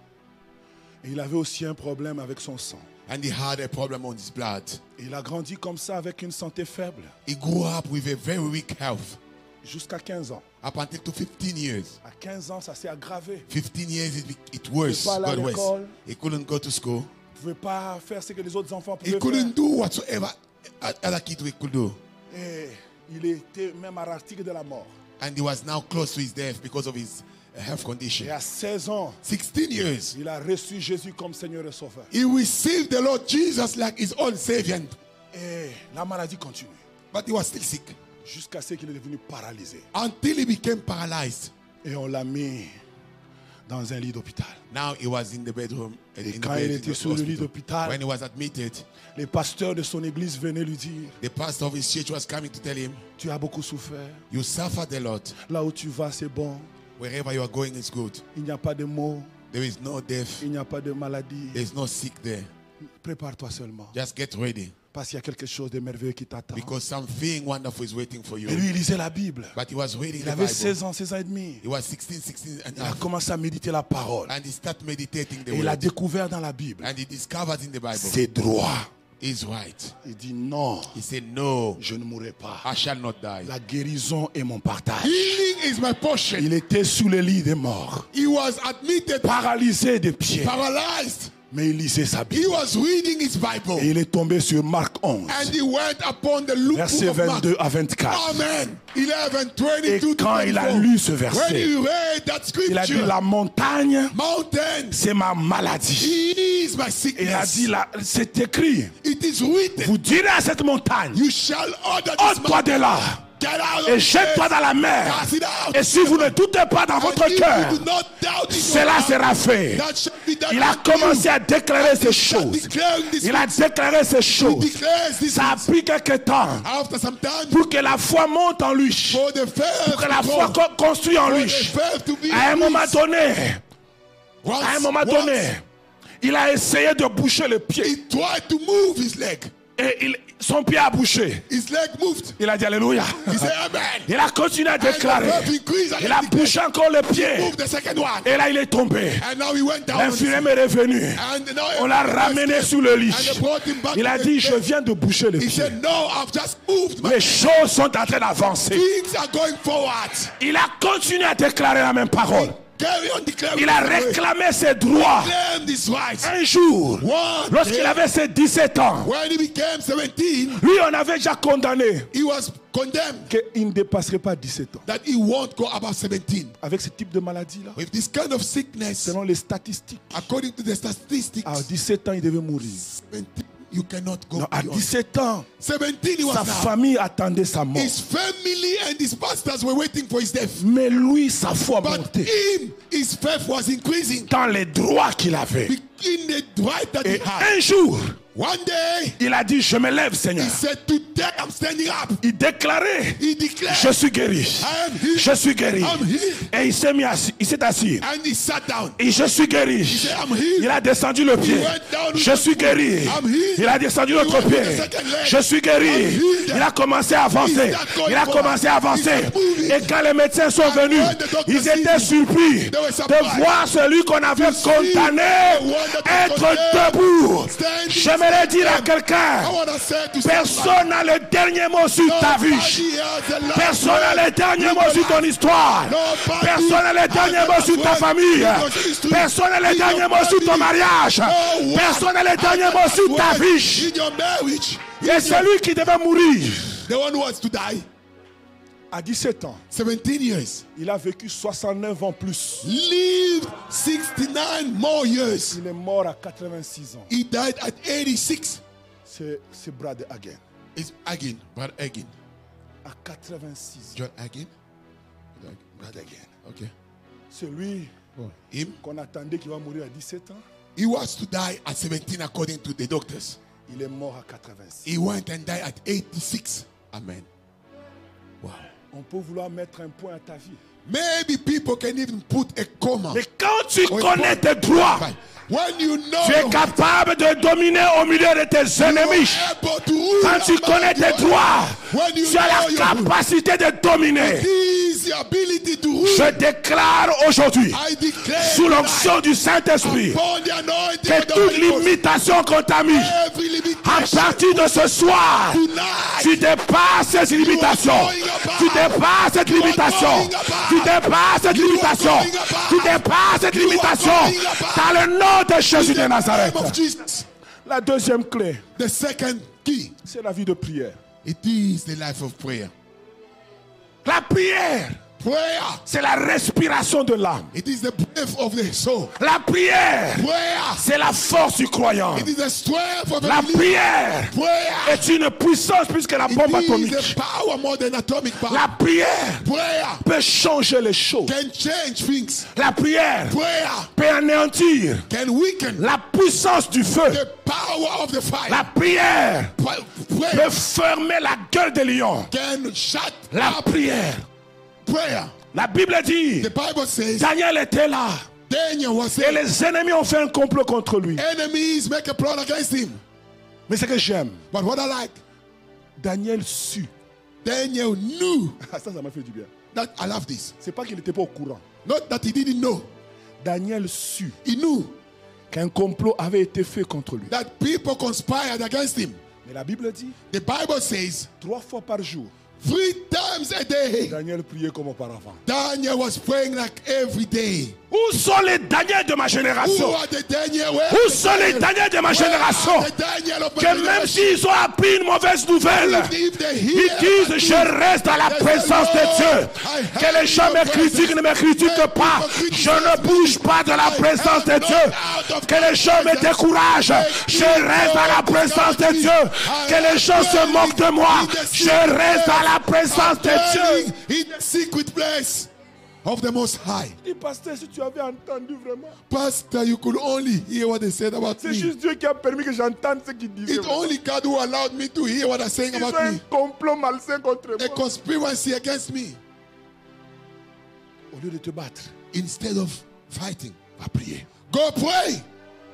Et il avait aussi un problème avec son sang. And he had a problem on his blood. Et il a grandi comme ça avec une santé faible He grew up with a very weak health. jusqu'à quinze ans. Up until to fifteen years. À quinze ans, ça s'est aggravé. fifteen years, it, it worse, pas aller à got worse. l'école. He couldn't go to school. Il ne pouvait pas faire ce que les autres enfants He pouvaient couldn't faire. do whatsoever other kids we could do. Et il était même à l'article de la mort. And he was now close to his death because of his uh, health condition. Et à seize ans, sixteen years. il a reçu Jésus comme Seigneur et Sauveur. He received the Lord Jesus like his own Savior. Et la maladie continue. But he was still sick. Jusqu'à ce qu'il est devenu paralysé. Until he became paralyzed. Et on l'a mis dans un lit d'hôpital. Now he was in the bedroom. uh, Et in the quand bed il in était the sur le lit hospital. d'hôpital, When he was admitted, les pasteurs de son église venaient lui dire, the pastor of his church was coming to tell him, tu as beaucoup souffert. you suffered a lot. Là où tu vas, c'est bon. Wherever you are going is good. Il n'y a pas de maux. There is no death. Il n'y a pas de maladie. There is no sick there. Prépare-toi seulement. Just get ready. Parce qu'il y a quelque chose de merveilleux qui t'attend. Because something wonderful is waiting for you. Et lui, il lisait la Bible. But he was reading Il the avait Bible. seize ans, seize ans et demi. He was sixteen, sixteen and Il a a half. commencé à méditer la parole. And he started meditating the Et il a word. découvert dans la Bible And he discovered in the Bible ses droits. his right. Il dit non, He said, no, je ne mourrai pas. I shall not die. La guérison est mon partage. Healing is my portion. Il était sous le lit des morts, He was admitted paralysé des pieds. paralyzed. Mais il lisait sa He Bible. was reading his Bible. Et il est tombé sur Marc onze, And he went upon the look versets book of Mark. vingt-deux à vingt-quatre. Amen. eleven, Et twenty-two to quand il a twenty-four. lu ce When verset, he read that il a dit scripture, la montagne, mountain, c'est ma maladie. he is my Et il a sickness. dit là, c'est écrit. It is written, Vous direz à cette montagne, you shall order this ôte-toi de là Get out et of jette-toi here. dans la mer. Cast it out. Et si vous ne doutez pas dans And votre if cœur, you do not doubt in your cela heart, sera fait. that shall be done Il a unto commencé you. à déclarer ces He choses. declaring this Il a déclaré ces He choses. declares this Ça a pris quelque temps after some time pour que la foi monte en lui, for the faith pour que la to foi grow, co- construise en for lui. the faith to be À un moment increased. donné, Once- à un moment once donné, il a essayé de boucher le pied. he tried to move his leg. Et il- son pied a bouché. His leg moved. Il a dit Alléluia. He said, Amen. Il a continué à And the déclarer. faith increased and Il a he bouché encore le pied. moved the second one. Et là, il est tombé. And now he went down. on his- L'infirmière est revenue. And now On l'a ramené sous le lit. And they brought him back Il a to dit, the je bed. viens de boucher le He pied. said, no, I've just moved. My Les choses sont en train d'avancer. things are going forward. Il a continué à déclarer la même parole. Carry on declaring. Il a réclamé ses droits. Claim this right. Un jour, One lorsqu'il day, avait ses dix-sept ans, when he became seventeen, lui, on avait déjà condamné he was condemned qu'il ne dépasserait pas dix-sept ans. that he won't go above seventeen. Avec ce type de maladie-là, With this kind of sickness, selon les statistiques, according to the statistics, à dix-sept ans, il devait mourir. seventeen, you cannot go Non, à beyond. dix-sept ans, seventeen he was sa now. famille attendait sa mort. His family and his pastors were waiting for his death. Mais lui, sa foi But montait him, his faith was increasing dans les droits qu'il avait. in the right that he Et had. un jour, One day, il a dit, je me lève, Seigneur. he said, today I'm standing up. Il déclarait, He declared, je suis guéri. I am healed. Je suis guéri. I'm healed. Et il s'est mis assis, il s'est assis. And he sat down. Et je suis guéri. said, I'm healed. Il a descendu le pied. He went down with Je the suis foot. guéri. I'm healed. Il a descendu He l'autre went with pied. the second leg. Je suis guéri. I'm healed. Il a commencé à avancer. He started going Il a forward. commencé à avancer. He started moving. Et quand les médecins sont And venus, when the doctors ils étaient see him, surpris they were de surprised voir celui qu'on avait to see condamné the one that was être condemned debout. standing Je me J'aimerais dire à I quelqu'un, want to say to personne n'a le dernier mot sur ta vie. Nobody has the last Personne n'a word le dernier in mot your sur ton life. histoire. Nobody Personne n'a le has dernier the mot last sur ta word famille. in your history. Personne n'a le In dernier your mot sur ton family. mariage. No one Personne n'a le has dernier the mot last sur ta word vie. in your marriage. Et celui qui devait mourir The one who wants to die, à dix-sept ans, seventeen years, il a vécu soixante-neuf ans plus. lived sixty-nine more years. Il est mort à quatre-vingt-six ans. He died at eighty-six. C'est c'est Brad Hagen. It's Agin, Brad Agin. À quatre-vingt-six ans. John Agin? Brad Hagen. Okay. C'est lui Him? qu'on attendait qu'il va mourir à dix-sept ans. He was to die at seventeen according to the doctors. Il est mort à quatre-vingt-six. He went and died at eighty-six. Amen. Wow. On peut vouloir mettre un point à ta vie. Maybe people can even put a comma. Mais quand tu Or a connais point. tes droits, When you know tu es capable de dominer au milieu de tes ennemis. able to rule Quand tu among connais tes your- droits, when you tu as know la your- capacité de dominer. This the ability to rule. Je déclare aujourd'hui, I declare sous l'onction du Saint-Esprit, upon the anointing que of the toute Holy Ghost, limitation qu'on t'a mise, every à limitation partir de ce soir, tonight, tu dépasses cette limitation. Tu dépasses cette limitation. Tu dépasses cette limitation. Tu dépasses cette limitation. Dans le nom de Jésus de in the Nazareth. name of Jesus. La deuxième clé, The second key, c'est la vie de prière. it is the life of prayer. La prière, Prayer, c'est la respiration de l'âme. it is the breath of the soul. La prière, Prayer, c'est la force du croyant. it is the strength of La the believer. prière Prayer, est une puissance plus que la bombe it is atomique. the power more than atomic power. La prière Prayer peut changer les choses. can change things. La prière Prayer peut anéantir can weaken la puissance du feu. the power of the fire. La prière Pa- Prayer peut fermer la gueule des lions. can shut La up prière. prayer. La Bible dit, The Bible says Daniel était là Daniel was et saying les ennemis ont fait un complot contre lui. enemies make a plot against him. Mais ce que j'aime, But what I like, Daniel sut. Daniel knew Ah, ça, ça m'a fait du bien. that I love this. C'est pas qu'il n'était pas au courant. Not that he didn't know. Daniel sut He knew qu'un complot avait été fait contre lui. that people conspired against him. Mais la Bible dit, The Bible says trois fois par jour, three times a day, Daniel priait comme auparavant. Daniel was praying like every day. Où sont les Daniels de ma Who génération? are the Daniel? Where Où are the sont les Daniel? Daniels de ma Where génération? are the Daniel of my Que même generation? s'ils ont appris une mauvaise nouvelle, If they ils hear disent about je me, reste dans la they say, présence de Lord, Dieu. I Que have les gens your me critiquent, ne me critiquent pas. Je ne bouge pas de la présence de Dieu. Que les gens me découragent, je reste dans la présence de Dieu. Que les gens se moquent de moi, je reste dans la présence de Dieu. in the secret place of the Most High. Dis, pasteur, si tu avais entendu vraiment, Pastor, you could only hear what they said about c'est me. juste Dieu qui a permis que j'entende ce qu'ils disaient. It's only God who allowed me to hear what they're saying Ils ont about un me. complot malsain contre A moi. conspiracy against me. Au lieu de te battre, Instead of fighting, va prier. go pray.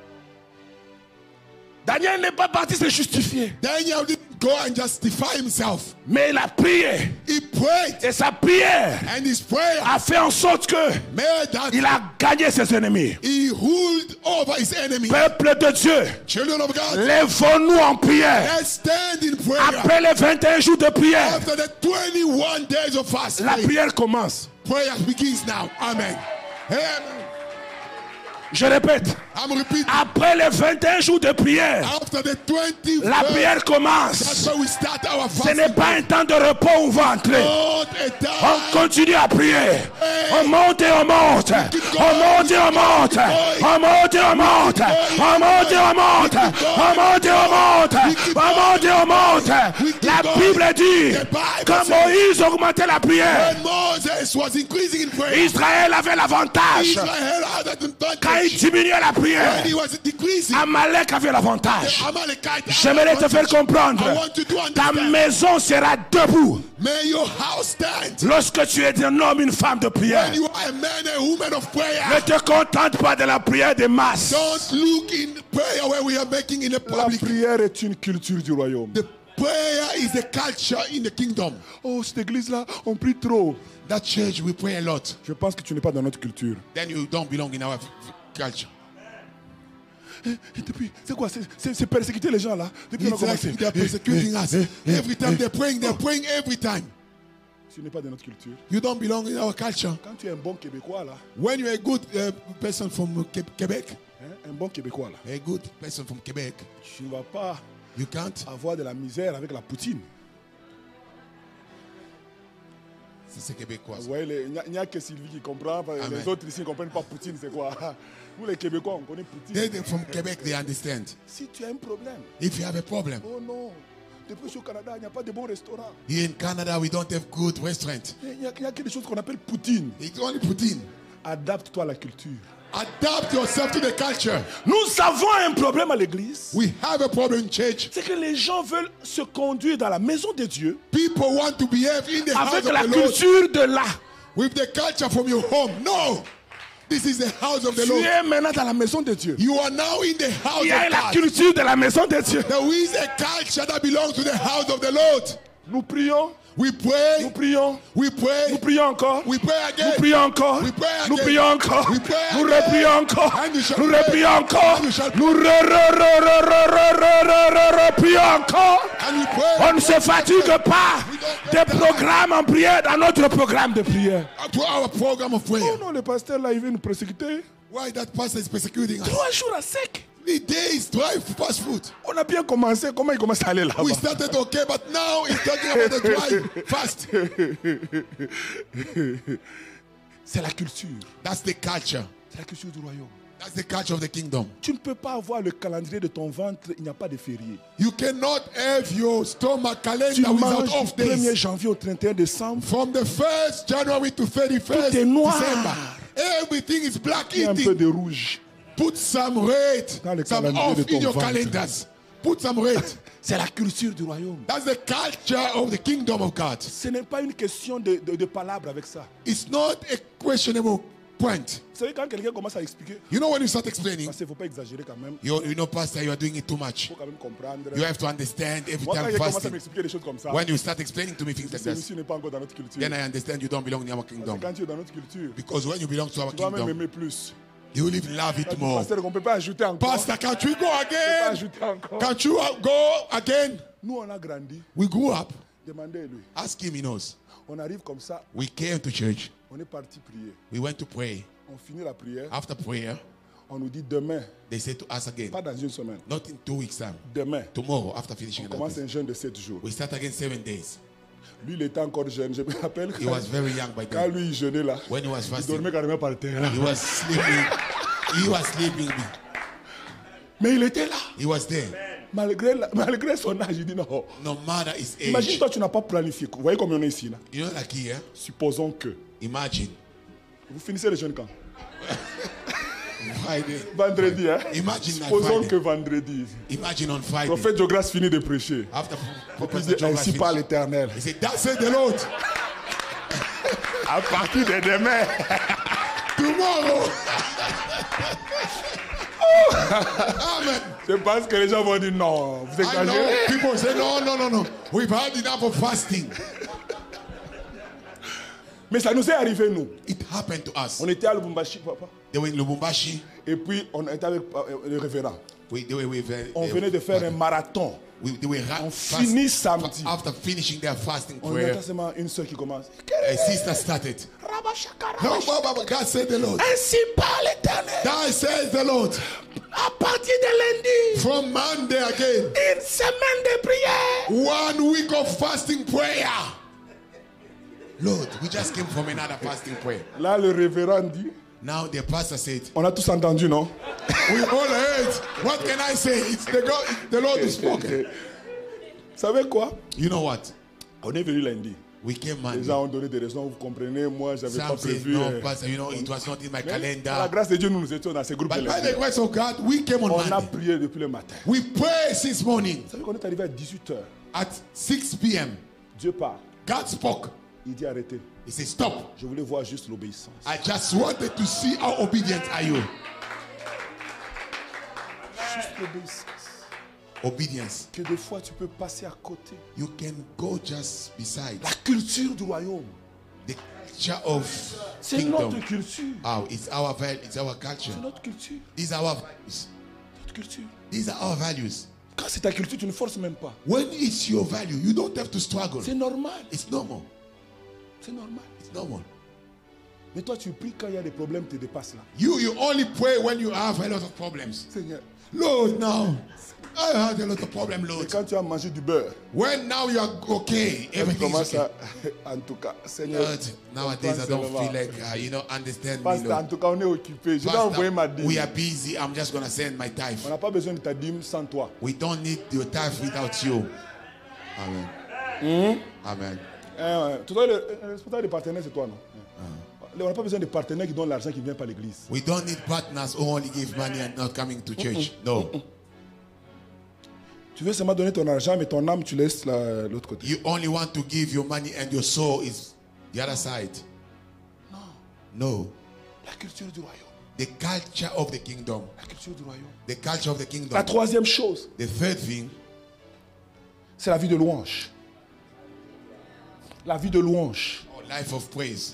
Daniel n'est pas parti se justifier, Daniel didn't go and justify himself. mais il a prié. He prayed, Et sa prière and his prayer a fait en sorte que made that il a gagné ses ennemis. he ruled over his enemy. Peuple de Dieu, Children of God, lèvons-nous en prière. let's stand in prayer. Après les vingt et un jours de prière, After the twenty-one days of fasting, la prière commence. prayer begins now. Amen. Amen. Je répète, I'm repeating. après les vingt et un jours de prière, After the twenty, la prière that's commence. where we start our Ce fasting. n'est pas un temps de repos où on va entrer. Not a time. On continue à prier. On monte et on monte. On monte et on monte. On monte et on monte. On monte et on monte. On monte et on monte. On monte et on monte. La Bible dit, quand Moïse augmentait la prière, When Moses was increasing in prayer, Israël avait l'avantage. Israel had an Quand advantage. il diminuait la prière, When he was decreasing, Amalek avait l'avantage. Amalekite had J'aimerais te faire advantage. comprendre. I want you to Ta understand. maison sera debout May your house stand. lorsque tu es un homme, une femme de prière. When you are a man and woman of Ne prayer, te contente pas de la prière des masses. don't look in prayer where we are making in the La public. prière est une culture du royaume. The prayer is the culture in the kingdom. Oh, cette église-là, on prie trop. That church, we pray a lot. Je pense que tu n'es pas dans notre culture. Then you don't belong in our culture. Et, et depuis, c'est quoi? C'est- C'est c'est persécuter les gens là. Depuis qu'on a It's like commencé. they're persecuting us. Every time they're praying, they're praying every time. Tu n'es pas de notre culture. You don't belong in our culture. Quand tu es un bon Québécois là, When you're a good uh, person from Que- Quebec, hein, un bon Québécois là, a good person from Quebec, tu ne vas pas you can't. avoir de la misère avec la poutine. C'est Québécois. Vous voyez, les- il n'y a- il n'y a, que Sylvie qui comprend. parce que Amen. Les autres ici ne comprennent pas poutine, c'est quoi? Nous les Québécois, on connaît poutine. They, they from Quebec, they understand. Si tu as un problème, If you have a problem, oh non, depuis que je suis au Canada, il n'y a pas de bons restaurants. here in Canada, we don't have good restaurants. Il n'y a, il y a que des choses qu'on appelle poutine. It's only Putin. Adapte-toi à la culture. Adapt yourself to the culture. Nous avons un problème à l'église. We have a problem in church. C'est que les gens veulent se conduire dans la maison de Dieu People want to behave in the house avec of la the Lord culture de là. with the culture from your home. No, this is the house of the Tu Lord. es maintenant dans la maison de Dieu. You are now in the house Il y a of la God. culture de la maison de Dieu. There is a culture that belongs to the house of the Lord. Nous prions, We pray. nous prions, We pray. nous prions encore. We pray Nous again. prions encore, We pray nous again. prions encore, We pray nous again. reprions encore, And you shall nous pray. reprions encore, And you shall nous re- re- re- re- re- re- re- re- re- reprions encore. And we pray. On ne se fatigue pas des programmes en prière dans notre programme de prière. To our program of prayer. Oh non, le pasteur là, il veut nous persécuter. Why that pastor is persecuting us? Trois jours à sec. The days drive fast food. On a bien commencé. Comment il commence à aller là-bas? We started okay, but now he's talking about the drive fast. C'est la culture. That's the culture. C'est la culture du royaume. That's the culture of the kingdom. Tu ne peux pas avoir le calendrier de ton ventre, il n'y a pas de férié. You cannot have your stomach Tu calendar without manges off du premier days. janvier au trente et un décembre. From the first January to thirty-first Tout est noir. December, everything is black Il y a un peu eating. de rouge. Put some red, Dans le some calendrier off de ton in your ventre. calendars. Put some red. C'est la culture du royaume. That's the culture of the kingdom of God. Ce n'est pas une question de, de, de palabres avec ça. It's not a questionable point. Vous savez, quand quelqu'un commence à expliquer, You know when you start explaining, parce qu'il ne faut pas exagérer quand même, you, you know, Pastor, you are doing it too il much. faut quand même comprendre. You have to understand every Moi, quand time il commence à fasting. m'expliquer des choses comme ça, When you start explaining to me things like celui-ci this, n'est pas encore dans notre culture. then I understand you don't belong in our kingdom. Quand tu es dans notre culture, Because when you belong to our tu vas même kingdom, aimer plus. you will even love Quand it tu dis, more. pasteur, on ne peut pas ajouter encore. Pastor, can't we go On peut pas again? ajouter encore. Can't you go again? Nous, on a grandi. We grew up. Demandez-lui. Ask him, he knows. On arrive comme ça, We came to church. on est parti prier. We went to pray. On finit la prière. After prayer, On nous dit demain, they said to us again, pas dans une semaine, not in two weeks' time. demain, Tomorrow, after finishing on that commence prayer, un jeûne de sept jours. we start again seven days. Lui, il était encore jeune. Je me rappelle He was very young by quand then. lui, il jeûnait là. When he was Il fasting, dormait carrément par terre. he was sleeping. He was sleeping. Mais il était là. He was there. Malgré, la- malgré son âge, il dit non. No matter his Imagine age. toi, tu n'as pas planifié. Vous voyez combien on est ici là. You know, like here, Supposons que. imagine. Vous finissez le jeûne quand? Friday. Vendredi, hein? Imagine that Supposons Friday. que vendredi. Imagine on Friday. Prophète Jogras finit de prêcher. After Il Prophet dit Jonas ainsi par finished, l'Éternel. he said, "That said the Lord." À partir de demain. Tomorrow. Amen. C'est parce que les gens vont dire non. Vous I know exagérez. people say, no, no, no, no. We've had enough of fasting. Mais ça nous est arrivé, nous. It happened to us. On était à Lubumbashi, papa. They were in Lubumbashi. Et puis, on était avec euh, le révérend. We, they were with, uh, On they- venait de faire un marathon. we, they were ra- On fast- finit samedi. After finishing their fasting On prayer, entend seulement une soeur qui commence. a sister started. No, Baba, God said the Lord. Ainsi par l'Éternel. That says the Lord. À partir de lundi, From Monday again, une semaine de prière. one week of fasting prayer. Lord, we just came from another fasting prayer. Là, le révérend dit, Now the pastor said, on a tous entendu, non? we all heard. What can I say? It's the God, the Lord is spoken. Vous savez quoi? You know what? On est venu lundi. We came Les Monday. gens ont donné des raisons, vous comprenez, moi, j'avais pas Some said, prévu. no, euh, pastor, you know, it was not in my mais par la calendar. grâce de Dieu, nous nous étions dans ces groupes de But by lundi. the grace of God, we came on On a Monday. prié depuis le matin. We prayed since morning. Vous savez qu'on est arrivé à dix-huit heures. At six p m, Dieu parle. God spoke. Il dit arrêtez. He said, stop. Je voulais voir juste l'obéissance. I just wanted to see how obedient are you. Juste l'obéissance. Obedience. Que des fois tu peux passer à côté. You can go just beside La culture du royaume. the culture of C'est notre kingdom. culture. Oh, it's our value, it's our culture. C'est notre culture. These are our values. Notre culture. These are our values. Quand c'est ta culture, tu ne forces même pas. When it's your value, you don't have to struggle. C'est normal. It's normal. C'est normal. It's normal. Mais toi, tu pries quand il y a des problèmes, te dépassent là. You, you only pray when you have a lot of problems. Seigneur. Lord, now, I had a lot of problems, Et Lord. quand tu as mangé du beurre, When now you are okay, tu everything is commences okay. à... En tout cas, Seigneur. Lord, nowadays I don't feel like, uh, you know, understand me, Pasteur, en Lord. tout cas, on est occupé. Je vais envoyer ma Pastor, we dîme. are busy. I'm just going to send my tithe. On n'a pas besoin de ta dîme sans toi. We don't need your tithe without you. Amen. Hum? Amen. Eh, ouais. Tout à l'heure, le responsable des partenaires, c'est toi, non? On n'a pas besoin de partenaires qui donnent l'argent qui ne vient pas à l'église. We don't need partners who only give money and not coming to church. No. Tu veux seulement donner ton argent, mais ton âme, tu laisses la- l'autre côté. You only want to give your money and your soul is the other side. No. La culture du royaume. The culture of the kingdom. La culture du royaume. The culture of the La kingdom. troisième chose, The third thing, c'est la vie de louange. La vie de louange. our life of praise.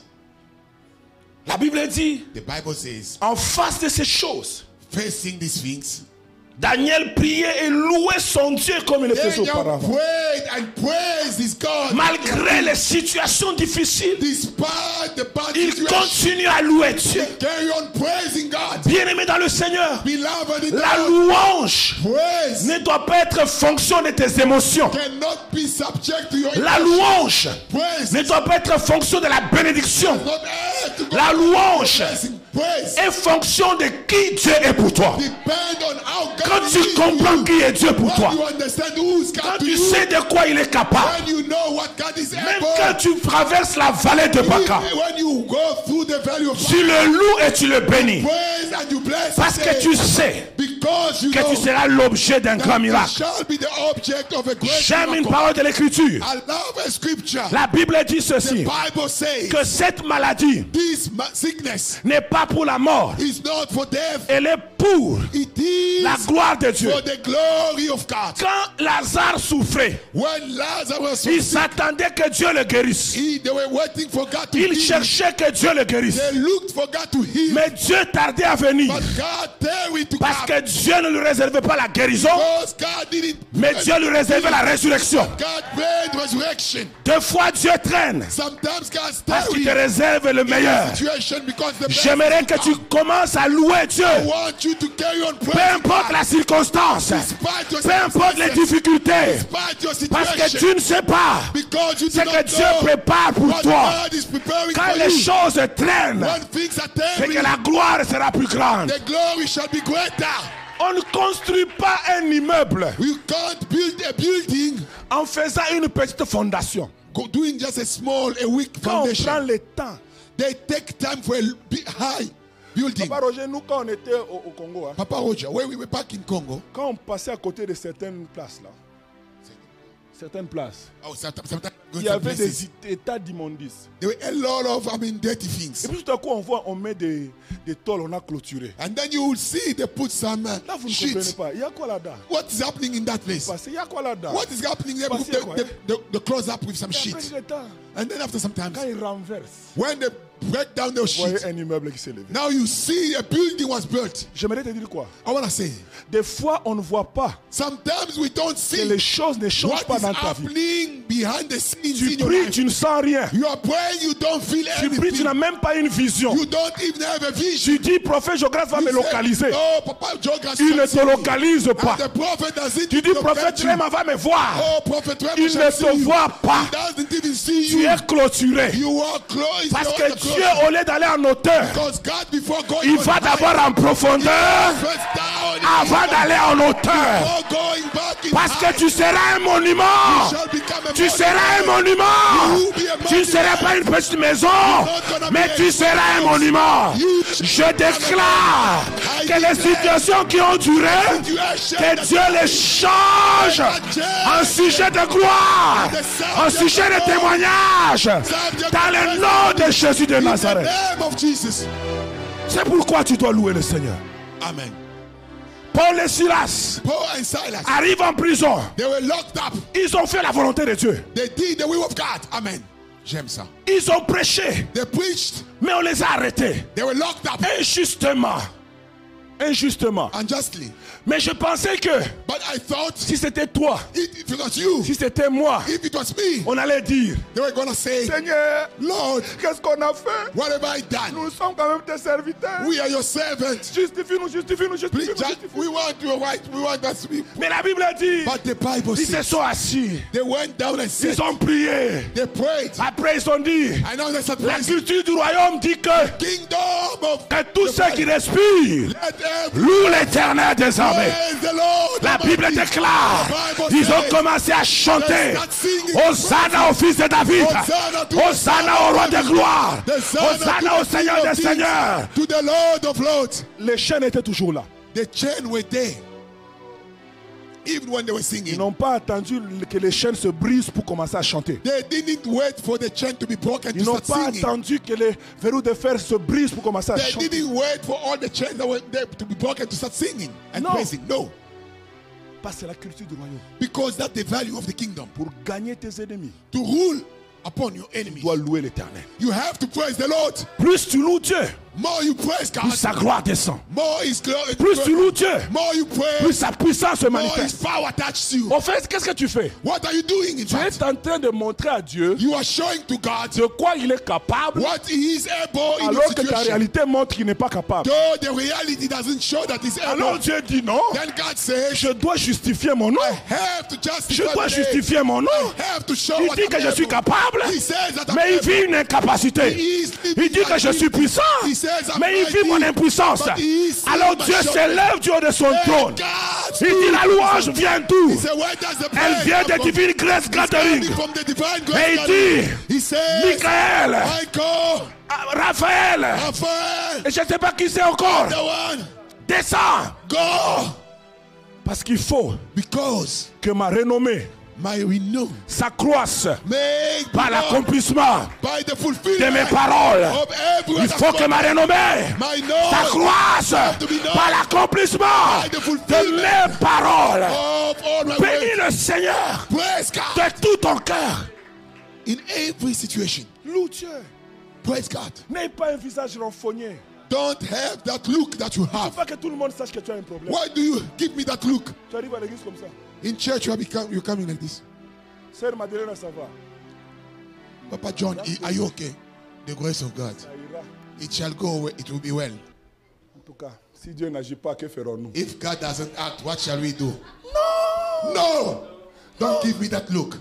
La Bible dit, The Bible says, en face de ces choses, facing these things, Daniel priait et louait son Dieu comme il le faisait Daniel auparavant. prayed and praised his God. Malgré les situations difficiles, Despite the bad il situation, continue à louer Dieu. carry on praising God. Bien-aimé dans le Seigneur, Beloved in la God, louange praise ne doit pas être fonction de tes émotions. cannot be subject to your La emotions. louange Praise ne doit pas être fonction de la bénédiction. not have to go La louange praising. Praise est fonction de qui Dieu est pour toi. depend on how God Quand is tu to comprends you. qui est Dieu pour When toi, you understand who's God quand to tu you, sais de quoi il est capable, when you know what God is même able, quand tu traverses la vallée de Baca, when you go through the valley of tu le loues et tu le bénis. praise and you bless Parce his que name, tu sais because you que know tu seras l'objet d'un grand that you miracle. shall be the object of a great J'aime une miracle. parole de l'Écriture. I love a scripture. La Bible dit The ceci, Bible says que cette maladie this ma- sickness n'est pas pour la mort, is not for death. elle est pour It is la gloire de Dieu. for the glory of God. Quand Lazare souffrait, When Lazarus was il sick, s'attendait que Dieu le guérisse. he, they were waiting for God to Il heal him. cherchait que Dieu le guérisse. They looked for God to heal, Mais Dieu tardait à venir. but God tarried to Parce come. que Dieu ne lui réservait pas la guérison, Because God didn't. mais Dieu lui réservait la résurrection. God made resurrection. Deux fois Dieu traîne Sometimes God parce qu'il te tarried réserve le in meilleur. a situation because the best J'aimerais is que tu come. commences à louer Dieu. I want you to carry on Peu praising importe God la circonstance, despite your peu importe les circumstances, difficultés, despite your parce que situation, tu ne sais pas because you do ce que not Dieu know prépare pour what toi. God is preparing Quand for les you. choses traînent, When things are c'est que terrible, la gloire sera plus grande. the glory shall be greater. On ne construit pas un immeuble You can't build a building en faisant une petite fondation. go- doing just a small, a weak Quand on prend foundation. le temps. They take time for a bi- high building. Papa Roger, nous quand on était au, au Congo, hein, Papa Roger, when we were back in Congo, quand on passait à côté de certaines places là, certaines places, oh, sometimes, sometimes il going y some avait places, des états d'immondice. there were a lot of, I mean, dirty Et things. puis tout à coup on voit, on met des, des tôles, on a clôturé. And then you will see they put some uh, Là vous ne comprenez sheets. pas. Il y a quoi là-dedans? What is happening in that place? Parce qu'il y a quoi là-dedans? What is happening there? Parce Put the, que quoi, the, the, the clothes up with some Et après sheets. le temps, And then after some time, quand ils renversent, when they break down those vous voyez sheets, un immeuble qui s'est levé. now you see a building was built. J'aimerais te dire quoi? I want to say, Des fois on ne voit pas sometimes we don't que see les choses ne changent what pas is dans ta vie. happening behind the scenes Tu in your pries, life. tu ne sens rien. You are praying, you don't feel Tu pries, tu anything. n'as même pas une vision. You don't even have a vision. Tu dis, prophète Jogras va You me say, localiser. oh, Papa Jogas Il ne shall te see me. localise And pas. the prophet doesn't Tu dis, locate prophète you. Rema va me voir. Oh, prophet Rema Il shall ne see te you. voit pas. He doesn't even see Tu you. es clôturé. You are close. Parce you are que the Dieu, close. au lieu d'aller en hauteur, Because God, before going il on va high, d'abord en profondeur first down, avant d'aller en hauteur. before going back in Parce que high, tu seras un monument. shall become a Tu monument. seras un monument. You will be a Tu ne seras pas une petite maison, mais tu seras un monument. Je déclare que les situations qui ont duré, que Dieu les change en sujet de gloire, en sujet de témoignage, dans le nom de Jésus de In the Nazareth. name of Jesus. C'est pourquoi tu dois louer le Seigneur. Amen. Paul et Silas Paul and Silas, arrivent en prison. they were locked up. Ils ont fait la volonté de Dieu. They did the will of God. Amen. J'aime ça. Ils ont prêché, They preached. mais on les a arrêtés. They were locked up. Injustement. injustement. unjustly. Mais je pensais que But I thought si c'était toi, if if it was you, si c'était moi, if it was me, on allait dire, they were going to say, Seigneur, Lord, qu'est-ce qu'on a fait? what have I done? Nous sommes quand même tes serviteurs. We are your servants. Justifie-nous, justifie-nous, Please, justifie-nous. just, justifie-nous. we want your right. We want us to be. Mais la Bible a dit, But the Bible ils se says sont assis, they went down and said, ils ont prié. they prayed. Après, ils ont dit, I know there's a la blessing. culture du royaume dit que, Kingdom of que tous the ceux qui Bible. respirent Let every louent l'Éternel des armées. praise the Lord. La Bible déclare, ils ont commencé à chanter, Hosanna au fils de David, Hosanna au roi de gloire, Hosanna au Seigneur des seigneurs. To the Lord of Lords. Les chaînes étaient toujours là. The chain were there. Even when they were Ils singing. n'ont pas attendu que les chaînes se brisent pour commencer à chanter. They didn't wait for the chain to be broken Ils to n'ont start pas singing. attendu que les verrous de fer se brisent pour commencer à They chanter. didn't wait for all the chains that were there to be broken to start singing and No. praising. No. Parce que c'est la culture du royaume. Because that's the value of the kingdom. Pour gagner tes ennemis, To rule upon your tu enemies. dois louer l'Éternel. You have to praise the Lord. Plus tu loues Dieu, More you praise God, plus sa gloire descend. more His glory. Plus tu loues Dieu, More you plus praise, sa puissance se more His manifeste. power touches you. Au fait, qu'est-ce que tu fais? What are you doing in Tu fact? es en train de montrer à Dieu You are showing to God de quoi il est capable, what He is able in alors your que ta situation. réalité montre qu'il n'est pas capable. Though the reality doesn't show that He's Alors able, Dieu dit non, then God says, je dois justifier mon nom. I have to justify Je dois the name. justifier mon nom. I have to show Il what dit que I'm je suis able. capable, He says that I'm mais il able. vit une incapacité. He is living Il dit que je suis puissant, He says I'm mais il vit mighty, mon impuissance. but he is Alors my Dieu short- s'élève du haut de son Hey, trône. God, Il dit la louange vient d'où? He said, where does the Elle praise vient come de from? Divine Grace Gathering. Coming from the divine Et grace il gathering. dit, He says, Michael, Michael, Raphaël, Raphael, et je ne sais pas qui c'est encore, the one, descends. go. Parce qu'il faut Because que ma renommée my renown s'accroisse made par l'accomplissement by the de fulfillment mes paroles. of every Il faut que ma renommée my knowledge s'accroisse to be known par l'accomplissement by the de fulfillment mes paroles. of all my Bénis words. le Seigneur Praise God de tout ton cœur. in every situation. Loue Dieu. Praise God. N'aie pas un visage renfogné. Don't have that look that you Il have. faut pas que tout le monde sache que tu as un problème. Why do you give me that look? Tu arrives à l'église comme ça. In church, you are become, you're coming like this. Sœur Madeleine, ça va. Papa John, are you okay? The grace of God. Ça ira. It shall go away. It will be well. En tout cas, si Dieu n'agit pas, que ferons-nous? If God doesn't act, what shall we do? No! No! Don't give me that look.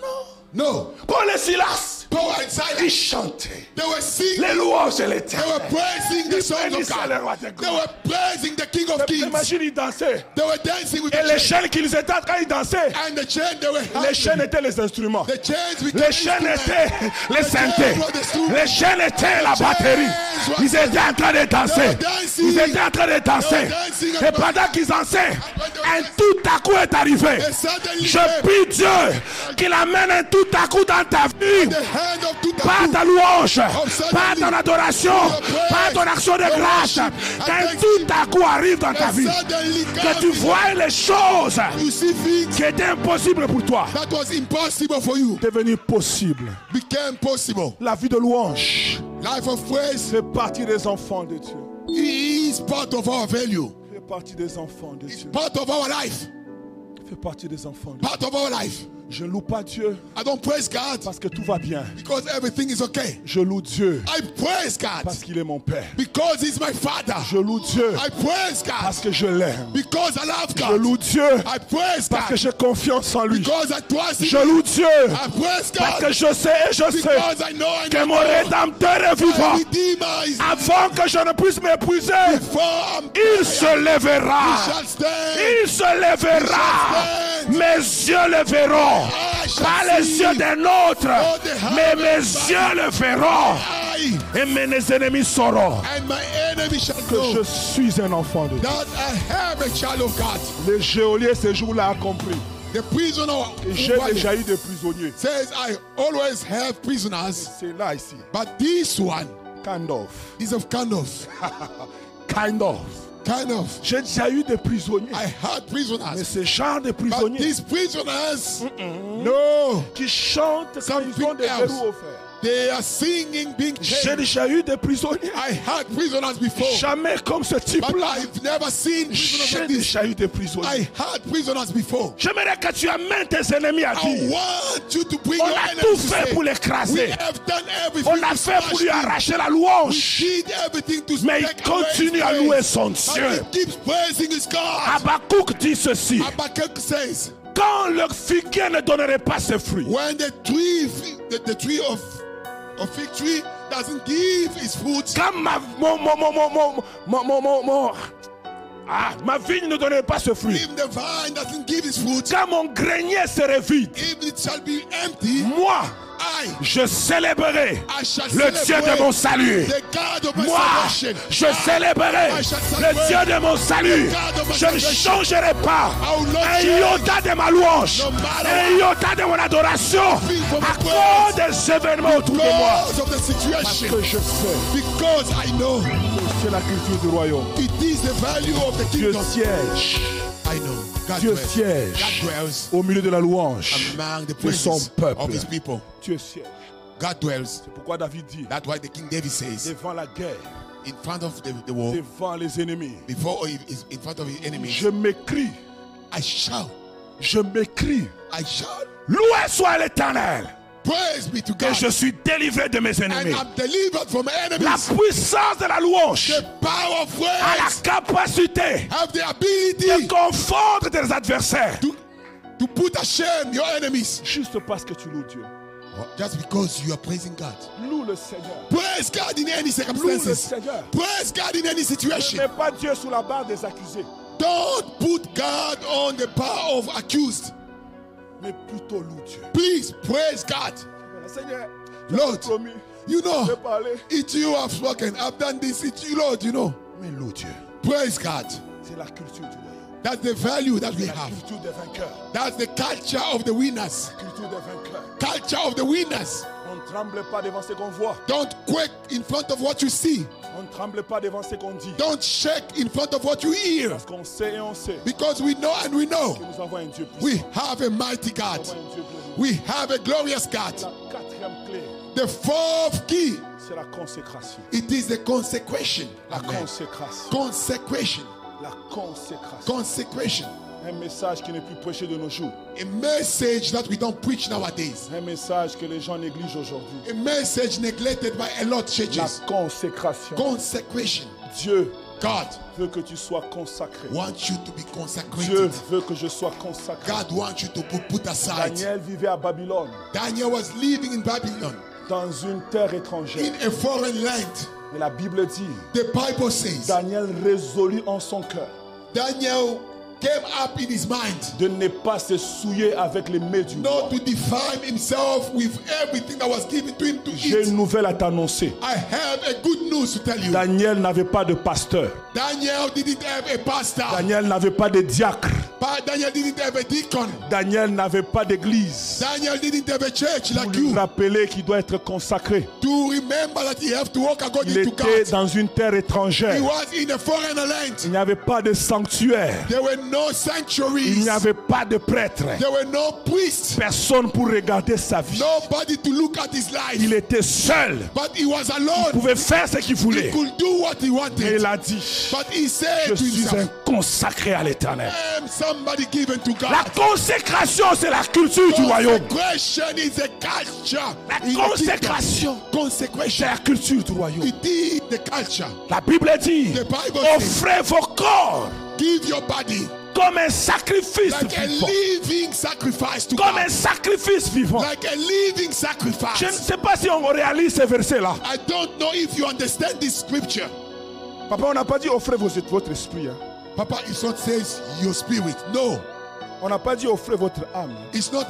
No! Quand les Silas, Paul and ils Silas, chantaient they were singing. les louanges de They l'Éternel. were praising the song of Bénissez le roi God. de They gloire. were praising the King of Kings. Imagine, ils dansaient. They were dancing with Et the les chains. chaînes qu'ils étaient quand ils dansaient, And the chain they were les chaînes having. étaient les instruments. The chains became Les chaînes étaient instruments. les synthés. Les chaînes étaient la batterie. Ils étaient en train de danser. Ils étaient en train de danser. Et pendant qu'ils dansaient, un tout à coup est arrivé. And suddenly, Je prie Dieu qu'il amène un tout à coup dans ta vie. the hand of Tutaku, Par ta louange, par ton adoration, par ton action de grâce. Qu'un tout à coup arrive dans ta and vie. suddenly Que tu comes, vois les choses you see things qui étaient impossibles pour toi that was impossible for you devenir possible. became possible. La vie de louange Life of praise fait partie des enfants de Dieu. is part of our value, Fait partie des enfants de Dieu. part of our life, Fait partie des enfants de Dieu. part of our life. Je loue pas Dieu I don't praise God parce que tout va bien. because everything is okay. Je loue Dieu I praise God parce qu'il est mon Père. because He's my Father. Je loue Dieu I praise God parce que je l'aime. because I love Je God. loue Dieu I praise parce que God j'ai confiance en lui. because I trust Je Him. loue Dieu I praise parce que God je sais et je sais because I know I que know mon Rédempteur est my vivant. Redeemer is Avant que je ne puisse m'épuiser, before I'm il se lèvera. He shall stand. Il se lèvera. Mes yeux le verront. I shall Pas les see. yeux d'un autre, mais mes yeux le verront. I Et mes ennemis sauront and my enemy shall que je know suis un enfant de Dieu. that I am a child of God. Le geôlier ce jour-là a compris. The prisoner Et j'ai déjà eu des prisonniers. says, I always have prisoners, C'est là ici. but this one Kind of. is of kind of, Kind of. kind of. J'ai déjà eu des prisonniers. I had Mais prisoners, ce genre de but prisonniers these prisoners, no, qui chantent quand ils ont des Something else. verrous offerts. They are singing, being J'ai chained. déjà eu des prisonniers. I had prisoners before. Jamais comme ce But type-là. I've never seen prisoners J'ai like this. déjà eu des prisonniers. I had prisoners before. J'aimerais que tu amènes tes ennemis à I dire. want you to bring On your a enemies tout to fait say, pour we l'écraser. have done everything On a to fait pour smash lui him. arracher la We louange. did everything to Mais il take away his continue à praise. louer son But Dieu. he keeps praising his God. Habakkuk dit ceci. Habakkuk says, Quand le figuier ne donnerait pas ses fruits, when the tree, the, the tree of, of fig tree doesn't give its fruits, quand ma, mon, mon, mon, mon, mon, mon, mon, mon, mon- ah, ma vigne ne donnerait pas ce fruit, if the vine doesn't give its fruits, quand mon grenier serait vide, if it shall be empty, moi, I, je célébrerai I shall le Dieu celebrate de mon salut. the God of my Moi, salvation. je célébrerai I shall le celebrate Dieu de mon salut. the God of my Je ne salvation. changerai pas I will not un change. iota de ma louange, No matter un iota de mon adoration Nothing from à my cause praise. des événements autour de moi. Because of the Parce situation, que je sais because I know que c'est la culture du royaume. it is the value of the Dieu kingdom. siège, I know God Dieu dwells, siège God dwells au milieu de la louange among the de son praises peuple. of his people. Dieu siège. God dwells. C'est pourquoi David dit, That's why the King David says, devant la guerre, in front of the, the war, devant les ennemis, before he is in front of his enemies, je m'écris, I shout, je m'écris, I shout, loué soit l'Éternel, praise be to que God. je suis délivré de mes And ennemis. I'm delivered from my La enemies. puissance de la louange The power of a la praise capacité have the de ability confondre tes adversaires. to, to put to shame your enemies. Juste parce que tu loues Dieu. Just because you are praising God. Loue le Seigneur. Praise God in any Loue le circumstances. Seigneur. Praise God in any Ne situation. mets pas Dieu sous la barre des accusés, Don't put God on the power of accused. mais plutôt loue Dieu. Please praise God. Voilà, Seigneur, Lord, tu as promis, you je vais know, parler, it's you have spoken. I've done this. It's you, Lord, you know. mais loue Dieu. Praise God. C'est la culture du royaume. That's the value that we La have. culture des vainqueurs. That's the culture of the winners. La culture des vainqueurs. Culture of the winners. On ne tremble pas devant ce qu'on voit. Don't quake in front of what you see. On ne tremble pas devant ce qu'on dit. Don't shake in front of what you hear. Parce qu'on sait et on sait Because we know and we know que nous avons un Dieu puissant. we have a mighty God. Nous avons un Dieu glorieux. We have a glorious God. La quatrième clé, The fourth key, c'est la consécration. it is the consecration. La Amen. consécration. Consecration. La consécration. Consecration. Un message qui n'est plus prêché de nos jours. A message that we don't preach nowadays. Un message que les gens négligent aujourd'hui. A message neglected by a lot of La churches. consécration. Consecration. Dieu God veut que tu sois consacré. wants you to be Dieu consecrated. veut que je sois consacré. God wants you to put, put aside. Daniel vivait à Babylone, Daniel was living in Babylon, dans une terre étrangère. in a foreign land. Et la Bible dit, The Bible says Daniel résolut en son cœur Daniel came up in his mind de ne pas se souiller avec les mets du roi. not to define himself with everything that was given to him to J'ai eat. une nouvelle à t'annoncer. I have a good news to tell you. Daniel n'avait pas de pasteur. Daniel didn't have a pastor. Daniel n'avait pas de diacre. Pa- Daniel didn't have a deacon. Daniel n'avait pas d'église. Daniel didn't have a church Pour like lui you. rappeler qu'il doit être consacré. To remember that he have to walk Il according to était God. dans une terre He étrangère. was in a foreign Il land. n'y avait pas de sanctuaire. There were no Il sanctuaries. n'y avait pas de prêtre. There were no priests. Personne pour regarder sa vie. Nobody to look at his life. Il était seul. But he was Il alone. pouvait faire ce qu'il He voulait. could do what he Et wanted. il a dit, But he je said to suis un himself, consacré à l'éternel. I am somebody given to La God. consécration, c'est la culture du royaume. Consecration is a culture. La in the kingdom. consécration, c'est Consecration. la culture du royaume. It is the culture. La Bible dit, The Bible says, offrez vos corps give your body comme un sacrifice like a vivant. living sacrifice to Comme un God. sacrifice vivant. Like a living Je ne sacrifice. sais pas si on réalise ces versets-là. I don't know if you understand this scripture. Papa, on n'a pas dit offrez vos- votre esprit. Hein. Papa, it's not says your spirit. No, On n'a pas dit offrez votre âme. it's not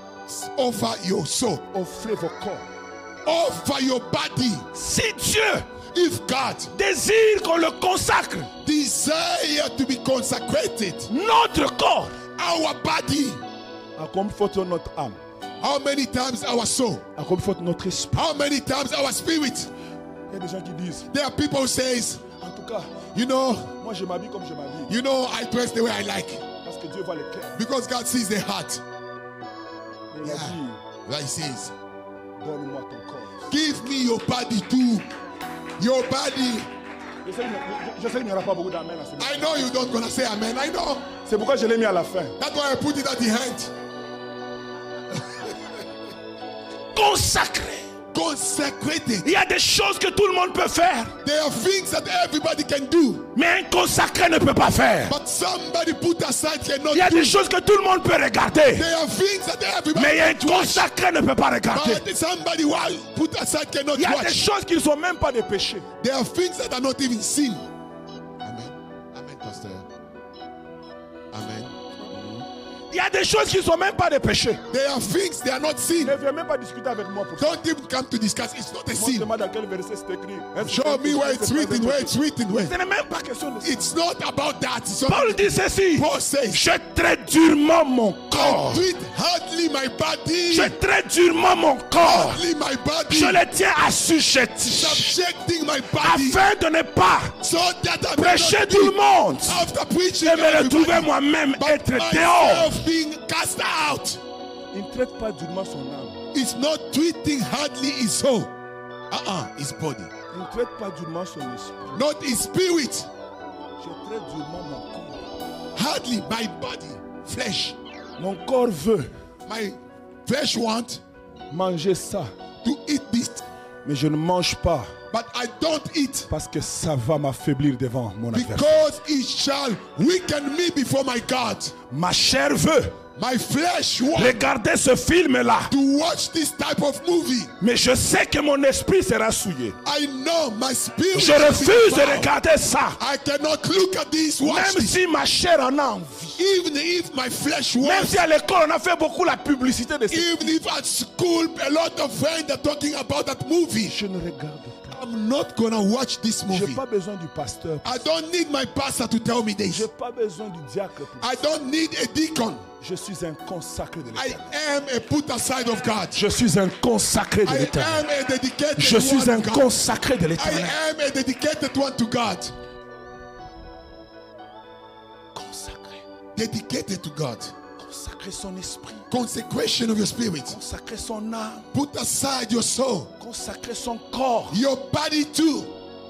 offer your soul. Offrez vos corps. Offer your body. Si Dieu If God désire qu'on le consacre, desire to be consecrated, notre corps, our body, à combien faut notre âme? how many times our soul, À combien faut notre esprit? how many times our spirit? Il y a des gens qui disent, There are people who says, en tout cas, you know, moi je m'habille comme je m'habille. you know, I dress the way I like Parce que Dieu voit les cœurs. because God sees the heart. Il a Yeah. dit, Like he says, Donne-moi ton corps. Give me your body too. Your body. Je sais, je sais qu'il n'y aura pas beaucoup d'amen à ce moment. I know you don't gonna say amen. I know. C'est pourquoi je l'ai mis à la fin. That's why I put it at the end. Consacré. Consecrated. Il y a des choses que tout le monde peut faire. There are things that everybody can do. Mais un consacré ne peut pas faire. But somebody put aside cannot Il y a do. des choses que tout le monde peut regarder. There are things that everybody Mais un can watch. consacré ne peut pas regarder. But somebody who put aside cannot Il y a des watch. choses qui ne sont même pas des péchés. There are things that are not even sin. Amen. Amen, Pastor. Amen. Il y a des choses qui ne sont même pas des péchés. There are things they are not sin. Ne viens même pas discuter avec moi pour ça. Don't even come to discuss. It's not a sin. Montre-moi dans quel verset c'est écrit. Est-ce Show que- me where it's written. Where it's written. Where. Ce n'est même pas question de ça. It's not about that. It's not Paul dit ceci. Paul says, Je traite durement mon corps. I treat hardly my body. Je traite durement mon corps. Hardly my body. Je le tiens assujetti. Subjecting my body. Afin de ne pas So that I may prêcher not tout le be, monde after preaching et me everybody, retrouver moi-même but être dehors. myself being cast out. Il ne traite pas durement son âme. It's not treating hardly his soul. Uh-uh, his body. Il ne traite pas durement son esprit. Not his spirit. Je traite durement mon corps. Hardly my body. Flesh. Mon corps veut My flesh want manger ça, to eat this. mais je ne mange pas But I don't eat parce que ça va m'affaiblir devant mon adversaire. because it shall weaken me before my God. Ma chair veut My flesh wants regarder ce film-là, to watch this type of movie. mais je sais que mon esprit sera souillé. I know my spirit. Je will be refuse de fouled. regarder ça, I cannot look at this, watch même this. si ma chair en a envie. Even if my flesh Même wants. si à l'école on a fait beaucoup la publicité de ça. Even if at school a lot of friends are talking about that movie. Je ne regarde pas. I'm not gonna watch this Je movie. n'ai pas besoin du pasteur. I don't need my pastor to tell me Je this. n'ai pas besoin du diacre. pour I don't need a deacon. Je suis un consacré de I l'Éternel. am a put aside of God. Je suis un consacré de I l'Éternel. am a dedicated Je one suis un to God. consacré de I l'Éternel. am a dedicated one to God. Consacré. Dedicated to God. Consacrer son esprit. Consecration of your spirit. Consacrer son âme. Put aside your soul. Consacrer son corps. Your body too.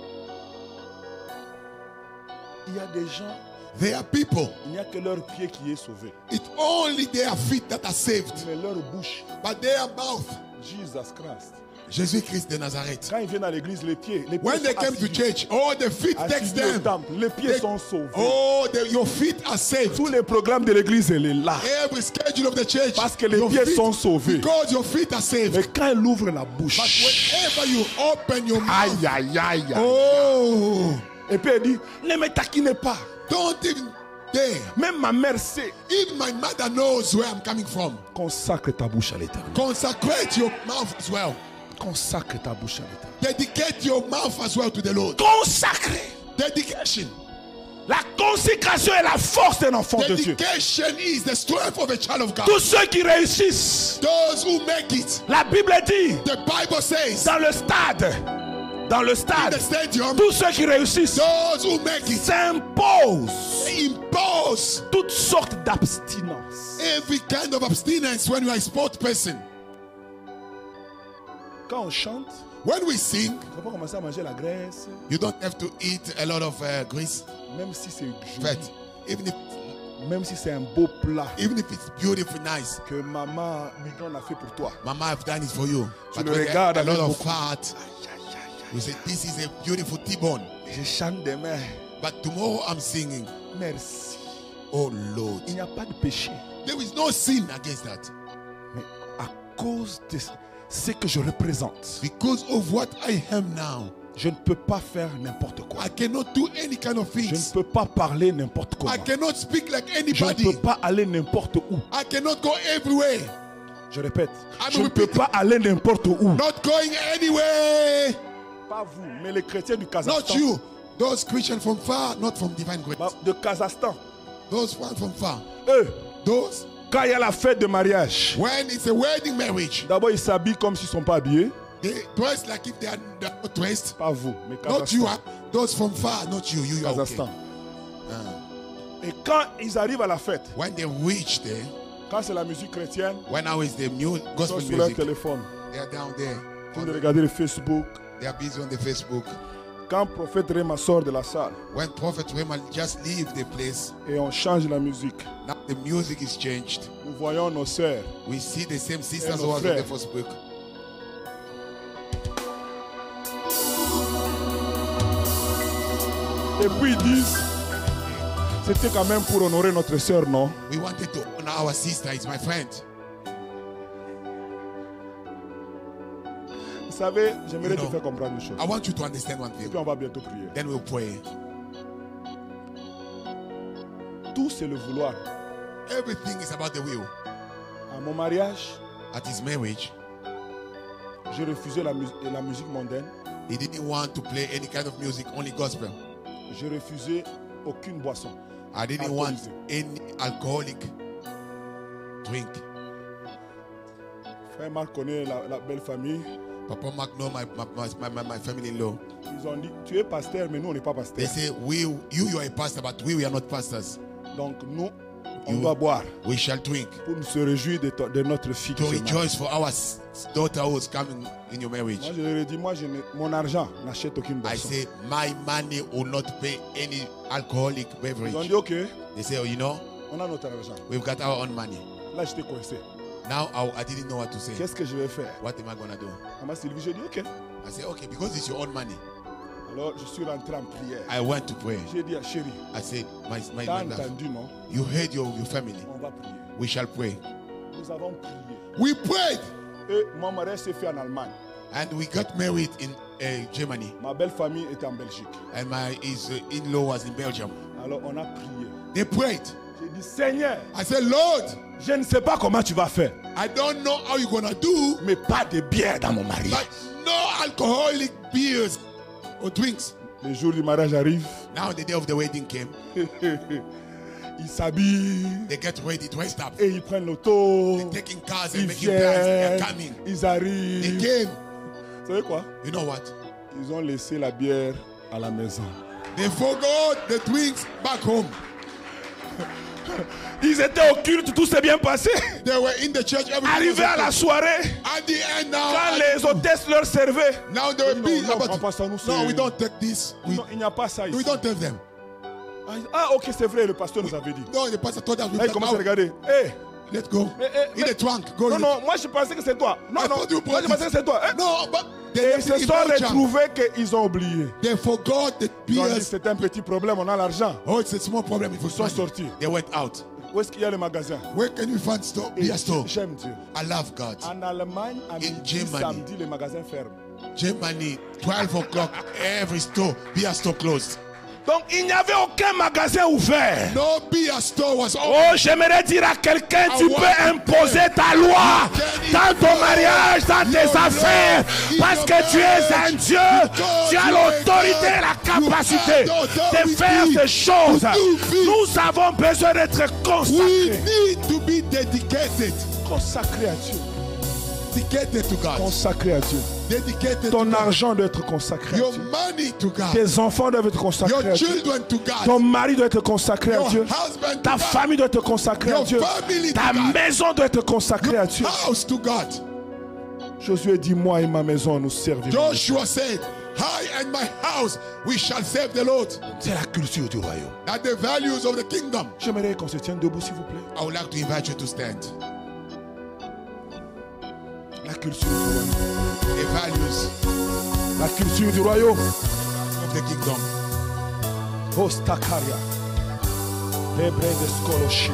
Il y a des gens, There are people. il n'y a que leur pied qui est sauvé. It's only their feet that are saved. Mais leur bouche, But their mouth. Jesus Christ. Jésus-Christ de Nazareth. Quand ils viennent à l'église, les pieds, les pieds When they sont came to assidus. church, oh, the feet takes Assidus au them. temple, les pieds They- sont sauvés. Oh, the, your feet are saved. Tous les programmes de l'église, elle est là. Every schedule of the church. Parce que les your pieds feet- sont sauvés. Because your feet are saved. Mais quand elle ouvre la But bouche, whenever you open your mouth, aïe, aïe, aïe, aïe. oh, Et puis elle dit, ne me taquinez pas. don't even dare. Même ma mère sait. Even my mother knows where I'm coming from. Consacre ta bouche à l'Éternel. Consecrate your mouth as well. Consacre ta bouche à l'Éternel. Dedicate your mouth as well to the Lord. Consacrer. Dedication. La consécration est la force d'un enfant de Dieu. Dedication is the strength of a child of God. Tous ceux qui réussissent, Those who make it. la Bible dit, The Bible says dans le stade, dans le in stade, the stadium, tous ceux qui réussissent those who make it s'imposent impose toutes sortes d'abstinence. every kind of abstinence when you are a sport person. Quand on chante, When we sing, on ne faut pas commencer à manger la graisse, you don't have to eat a lot of uh, grease, même si c'est fat, joli, even if même si c'est un beau plat even if it's beautiful, nice. que maman Mignon a fait pour toi. Mama, I've done it for you. Tu But le when you regardes have a avec lot of beaucoup. fat. You say, this is a beautiful T-bone. Je chante demain. But tomorrow I'm singing, Merci. oh Lord. Il n'y a pas de péché. There is no sin against that. Mais à cause de ce que je représente, Because of what I am now, je ne peux pas faire n'importe quoi. I cannot do any kind of Je ne things. peux pas parler n'importe comment. I cannot speak like Je ne anybody. peux pas aller n'importe où. I cannot go everywhere. Je répète, I'm je ne peux repeating. pas aller n'importe où. Not going anywhere. Pas vous, mais les chrétiens du Not Kazakhstan. you. Those Christians from far, not from divine grace. Bah, De Kazakhstan. Those ones from far. Eux, Those, quand il y a la fête de mariage, when it's a wedding marriage, d'abord ils s'habillent comme s'ils ne sont pas habillés. they dress like if they are they're not dressed. Pas vous, mais Not you. Kazakhstan. Are, those from far, not you. You, you are okay. Kazakhstan. Et quand ils arrivent à la fête, When they reach there, quand c'est la musique chrétienne, when now is the new ils sont gospel sur leur music, téléphone. They are down there. En train de regarder le Facebook. They are busy on the Facebook. Quand prophète Rema sort de la salle When Prophet Rema just leave the place, et on change la musique, now the music is changed. nous voyons nos sœurs. We see the same sisters nos who are on frères. the Facebook. Et puis ils disent, c'était quand même pour honorer notre sœur, non? We wanted to honor our sister. It's my friend. Vous savez, j'aimerais You te know, faire comprendre une chose. I want you to understand one Et thing. puis on va bientôt prier. Then we'll pray. Tout c'est le vouloir. Everything is about the will. À mon mariage, At his marriage, j'ai refusé la, mus- la musique mondaine. he didn't want to play any kind of music, only gospel. J'ai refusé aucune boisson. I didn't Alcoholism. want any alcoholic drink. Frère Marc connaît la, la belle famille. Papa Mark know my, my, my, my, my family-in-law. Ils ont dit, tu es pasteur, mais nous, on n'est pas They pasteur. say, we, you, you are a pastor, but we, we are not pastors. Donc nous, on You- doit boire We shall drink pour nous se réjouir de, to- de notre fille. to qui se marie. rejoice for our s- daughter who is coming in your marriage. Moi, je leur ai dit, moi, je n'ai- mon argent n'achète aucune I boisson. say, my money will not pay any alcoholic Ils ont beverage. dit, ok, They say, oh, you know, on a notre argent. we've got our own money. Là, j'étais coincé. Now I, I didn't know what to say. Qu'est-ce que je vais faire? What am I going to do? Maman Sylvie, j'ai dit, ok. I say, okay, because it's your own money. Alors, je suis rentré en prière. I went to pray. J'ai dit à chérie, I said, my, my, t'as my love, entendu, non? you heard your, your family. On va prier. We shall pray. Nous avons prié. We prayed. Et mon mariage s'est fait en Allemagne. And we got married in uh, Germany. Ma belle famille était en Belgique. And my his uh, in-law was in Belgium. Alors, on a prié. They prayed. J'ai dit, Seigneur, I said, Lord, je ne sais pas comment tu vas faire, I don't know how you're going to do, mais pas de bière dans mon mariage. but no alcoholic beers or drinks. Le jour du mariage arrive, Now the day of the wedding came. ils s'habillent They get ready, dressed up. et ils prennent l'auto. Taking cars and Ils making plans. They're viennent, coming. ils They arrivent. came. Vous savez quoi? You know what? Ils ont laissé la bière à la maison. They forgot the drinks back home. Ils étaient au culte, tout s'est bien passé. They were in the church. Everything was Arrivé à la okay. soirée, At the end now, quand at- les hôtesses leur servaient, now they were Non, busy non, on about prend pas ça, nous, no, c'est- we don't take this. We, non, il n'y a pas ça ici. we don't tell them. Ah, ok, c'est vrai, le pasteur nous avait dit. No, the pastor told us we Là, il take commence à out. regarder. Hey, Let's go. Eh, eh, in mais- the trunk. Go. non, in non, moi je pensais que c'est toi. Non, I non, thought you moi je brought pensais que it. c'est toi. the, Hein? no, but they Et ils left se it in sont Belgium. retrouvés qu'ils ont oublié. They forgot the Ils ont dit beers. c'est un petit problème, on a l'argent. Oh, it's a small problem. If Ils sont money. sortis. They went out. Où est-ce qu'il y a le magasin? Where can we find store? Et Beer store. j'aime Dieu. I love God. En Allemagne, à In midi, Germany. samedi, les magasins ferment. Germany, twelve o'clock, every store, beer store closed. Donc il n'y avait aucun magasin ouvert. No beer store was open. Oh, j'aimerais dire à quelqu'un, I tu want peux imposer ta loi dans ton mariage, dans tes affaires, parce que tu es un Dieu. Tu as l'autorité et la capacité de faire ces choses. Nous avons besoin d'être We consacrés. need to be dedicated. Consacrés à Dieu. Dedicated to God. Consacrés à Dieu. Dedicated Ton to God. argent doit être consacré à Your Dieu. money to God. Tes enfants doivent être consacrés Your à Dieu. children to Ton God. mari doit être consacré à Your Dieu. husband to Ta God. famille doit être consacrée à Your Dieu. family to Ta God. maison doit être consacrée à Dieu. House to God. Josué dit, moi et ma maison, nous servirons. Joshua said, I and my house, we shall serve the Lord. C'est la culture du royaume. That the values of the kingdom. J'aimerais qu'on se tienne debout, s'il vous plaît. I would like to invite you to stand. La culture du royaume. The values La culture du royaume. of the kingdom. Ostakaria. Lebre de skoloshi.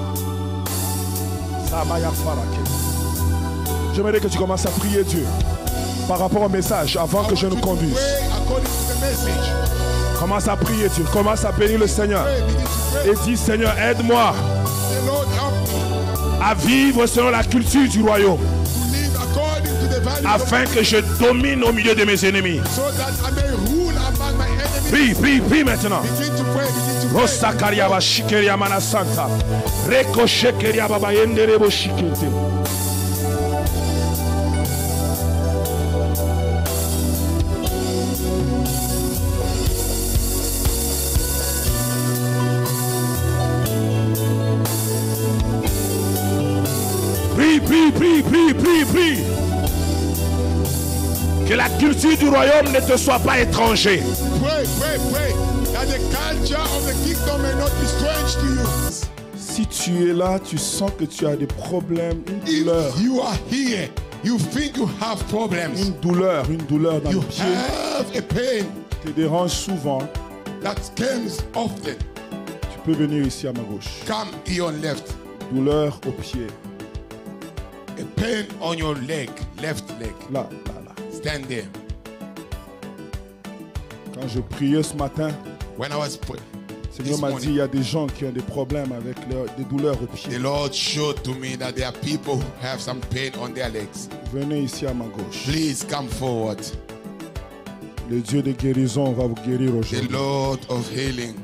Samaya farake. J'aimerais que tu commences à prier Dieu par rapport au message avant que je nous conduise. Pray according to the message. Commence à prier Dieu. Commence à bénir le Seigneur. Pray, begin to pray. Et dis, Seigneur, aide-moi The Lord help me à vivre selon la culture du royaume, to live according to the values of afin que je domine au milieu de mes ennemis. so that I may rule among my enemies. Prie, prie, prie maintenant. Begin to pray, begin to pray. Rosa Kariaba Shikeria Manasanta. Reko Shekeria Baba Yenderebo Shikete. Prie, prie, prie, prie, prie, prie. Que la culture du royaume ne te soit pas étranger. Pray, pray, pray. That the culture of the kingdom may not be strange to you. Si tu es là, tu sens que tu as des problèmes, une douleur, If you are here, you think you have problems. une douleur, une douleur dans You le pied, have a pain te dérange souvent, that comes often. tu peux venir ici à ma gauche. Come here on left. Douleur au pied, A pain on your leg, left leg. là, là, là. Stand there. Quand je priais ce matin, When I was praying, le Seigneur m'a dit, il y a des gens qui ont des problèmes avec leur- des douleurs au pied. the Lord showed to me that there are people who have some pain on their legs. Venez ici à ma gauche. Please come forward. Le Dieu de guérison va vous guérir The aujourd'hui. Lord of healing.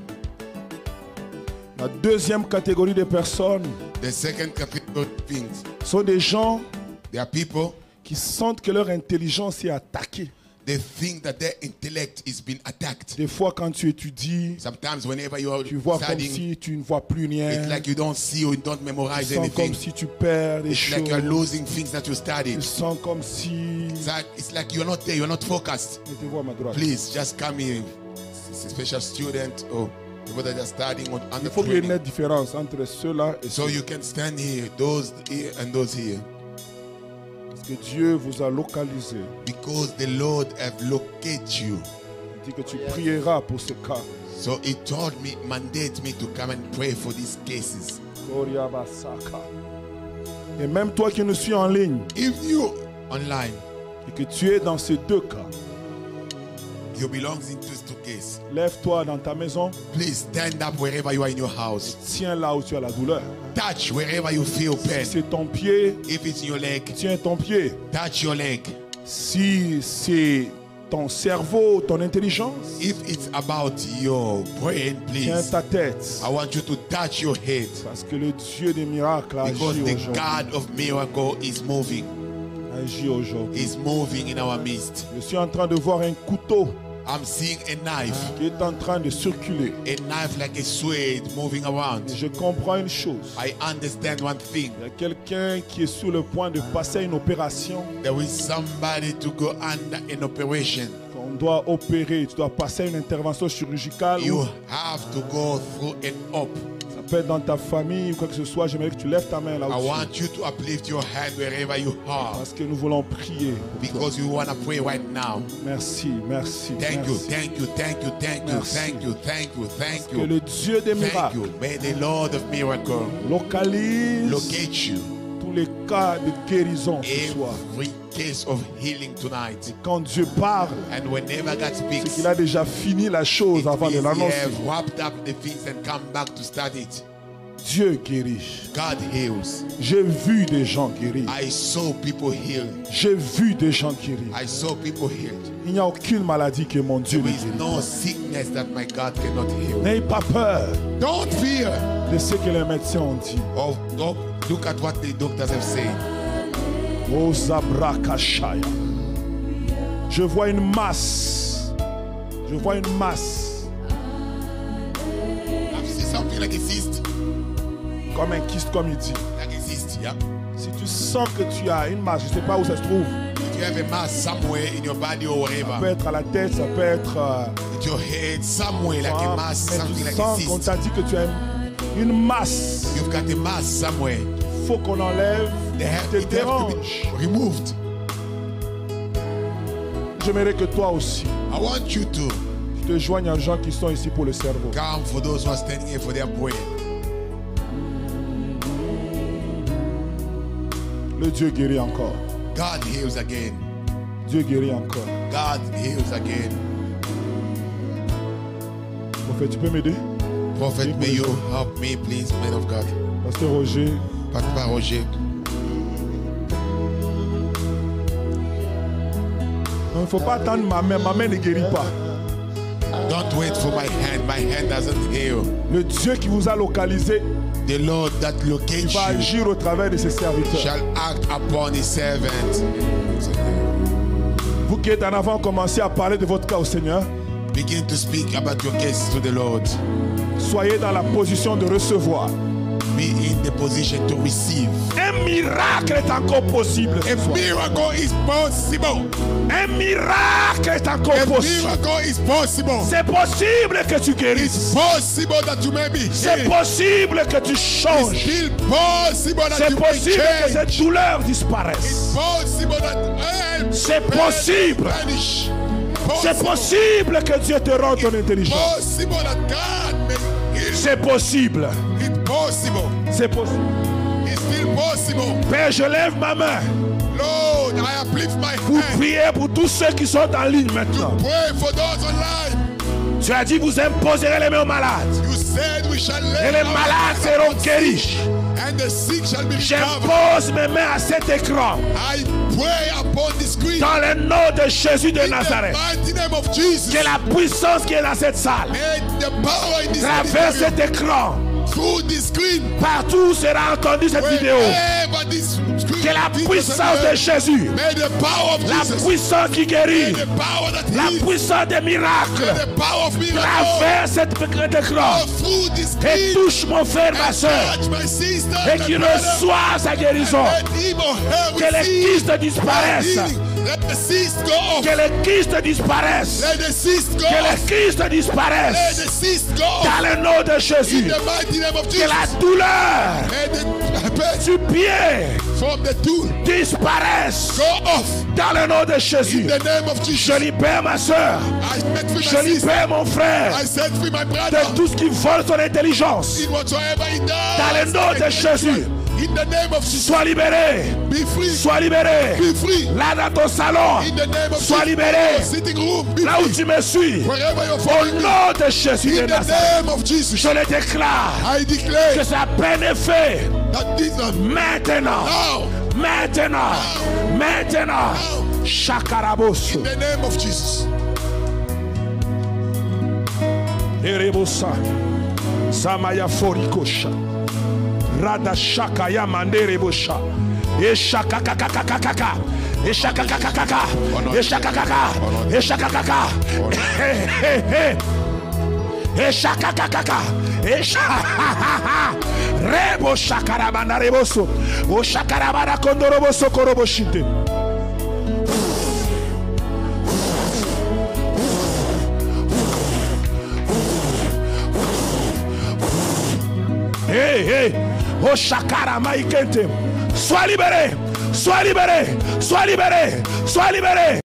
La deuxième catégorie de personnes The second category of things. sont des gens There are people, qui sentent que leur intelligence est attaquée. they think that their intellect is being attacked. Des fois, quand tu étudies, Sometimes whenever you are tu vois comme studying, si tu ne vois plus rien. it's like you don't see or you don't Tu memorize sens comme anything. si tu perds des It's like you are choses. losing things that you studied. Tu sens comme si... It's like, it's like you're not there, you're not focused. Mettez-vous à ma droite. Please, just come here. It's a special student or people that are studying on Il under faut qu'il y ait une training. nette différence entre ceux-là et So ceux-là. you can stand here, those here and those here. Parce que Dieu vous a localisé. Because the Lord have located you. Il dit que tu prieras pour ce cas. So he told me, mandate me to come and pray for these cases. Et même toi qui nous suis en ligne If you online, et que tu es dans ces deux cas, you belong in these two cases. lève-toi dans ta maison, Please stand up wherever you are in your house. tiens là où tu as la douleur. Touch wherever you feel Si pain. c'est ton pied, If it's in your leg, tiens ton pied. touch your leg. Si c'est ton cerveau, ton intelligence, If it's about your brain, tiens please, ta tête. I want you to touch your head. Parce que le Dieu des miracles agit Because the aujourd'hui. God of miracle is moving. Agit aujourd'hui. Is moving in our midst. Je suis en train de voir un couteau I'm seeing a knife. qui est en train de circuler. A knife like a sword moving around. Et je comprends une chose. I understand one thing. Il y a quelqu'un qui est sur le point de passer une opération. There is somebody to go under an operation. On doit opérer, tu dois passer une intervention chirurgicale. You Ou have to go through an op. ça peut être dans ta famille ou quoi que ce soit. J'aimerais que tu lèves ta main là I aussi. want you to uplift your hand wherever you are. Parce que nous voulons prier. Because we want to pray right now. Merci, merci. Thank you, merci. thank you, thank you, thank you, Merci. thank you, thank you, thank Que you. le Dieu des Thank miracles you. May the Lord of miracle localise locate you. tous les cas de guérison ce soir. Every case of healing tonight. Quand Dieu parle, And whenever God c'est speaks, qu'il a déjà fini la chose it avant de means he l'annoncer. have wrapped up the things and come back to start it. Dieu guérit. God heals. J'ai vu des gens guérir. I saw people healed. J'ai vu des gens guérir. I saw people healed. Il n'y a aucune maladie que mon Dieu There ne is guérit no pas. sickness that my God cannot heal. N'ayez pas peur Don't fear. de ce que les médecins ont dit. Oh, oh, look at what the doctors have said. Oh Zabrakashaya. Je vois une masse. Je vois une masse. I've seen something like a cyst. Comme un kyste, comme il dit. Like a cyst, yeah. Si tu sens que tu as une masse, je ne sais pas où ça se trouve. If you have a mass somewhere in your body or Ça peut wherever, être à la tête, ça peut être... euh, with your head somewhere like a mass, mais something tu like a sens qu'on cyst. t'a dit que tu as une, une masse. You've got a mass somewhere. Il faut qu'on enlève. They have, Te it have to dérange. be removed. J'aimerais que toi aussi, I want you to tu te joignes aux gens qui sont ici pour le cerveau. come for those who are standing here for their brain. Le Dieu guérit encore. God heals again. Dieu guérit encore. God heals again. Prophète, tu peux m'aider? Prophet, may you help me, please, man of God. Pasteur Roger, Papa Roger. il ne faut pas attendre ma main. Ma main ne guérit pas. Don't wait for my hand. My hand doesn't heal. Le Dieu qui vous a localisé The Lord that locates va you agir au travers de ses serviteurs. shall act upon his servant. Vous qui êtes en avant, commencez à parler de votre cas au Seigneur. Begin to speak about your case to the Lord. Soyez dans la position de recevoir. Be in the position to receive. Un miracle est encore possible. A miracle is possible. Un miracle est encore A possible. miracle is possible. C'est possible que tu guérisses. It's possible that you may be C'est healed. possible que tu It's changes. still possible that C'est you may possible que change. cette douleur It's disparaisse. possible that help C'est may possible. vanish. C'est possible que Dieu te rende ton intelligence. Possible that God may heal. C'est possible. It's possible. C'est possible. It's still possible. Père, je lève ma main Lord, I uplift my pour hand. prier pour tous ceux qui sont en ligne maintenant. Pray for those online. Tu as dit, vous imposerez les mains aux malades. You said we shall Et lay les our malades hands seront upon guéris. sick, and the sick shall be recovered. J'impose mes mains à cet écran. I pray upon the screen. Dans le nom de Jésus de In the Nazareth. mighty name of Jesus. Que la puissance qui est dans cette salle May the power in this traverse cet auditorium, écran. through the screen. Partout où sera entendue cette vidéo. Wherever this screen Que la is puissance de Jésus, may the power of la Jesus, puissance qui may guérit, the power that la heals, puissance des miracles may the power of miracles traverse cet écran go through this et screen touche mon frère, ma and soeur, touch my sister et and qu'il brother. reçoive sa guérison. Let him or her Que les receive kystes disparaissent. healing. Let the cyst go off. Que les kystes disparaissent. Let the cyst go Que les off. kystes Let disparaissent. the cyst go off. Dans le nom de In Jésus. the mighty name of Que Jesus. la douleur May the pain du pied from the tool disparaisse. go off. Dans le nom de Jésus. In the name of Je Jesus. libère ma soeur. I set free Je my sister. libère mon frère I set free my de brother. tout ce qui vole son intelligence. In whatsoever he does. Dans le nom de Jésus. In the name of Jesus. Sois libéré. Be free. Sois libéré. Be free. Là dans ton salon. In the name of Sois Jesus. libéré. Sitting room. Be Là où free. tu me suis. Wherever you're Au following me. nom de Jésus de In the Nazareth. name of Jesus. Je le déclare. I declare Que sa peine est faite. that this one Maintenant. now. Maintenant. Maintenant. Chakarabos. In the name of Jesus. Erebosa. Samaya forikosha. Rada shaka ya mandere bosha. Eshaka kaka kaka kaka. Eshaka kaka kaka. Eshaka kaka. Eshaka kaka. Hey hey hey. Eshaka kaka kaka. Eshaka. Rebo shakarabana reboso. O shakarabana kondoroboso koroboshite. Hey, hey, oh Shakara Maïkente, sois libéré, sois libéré, sois libéré, sois libéré.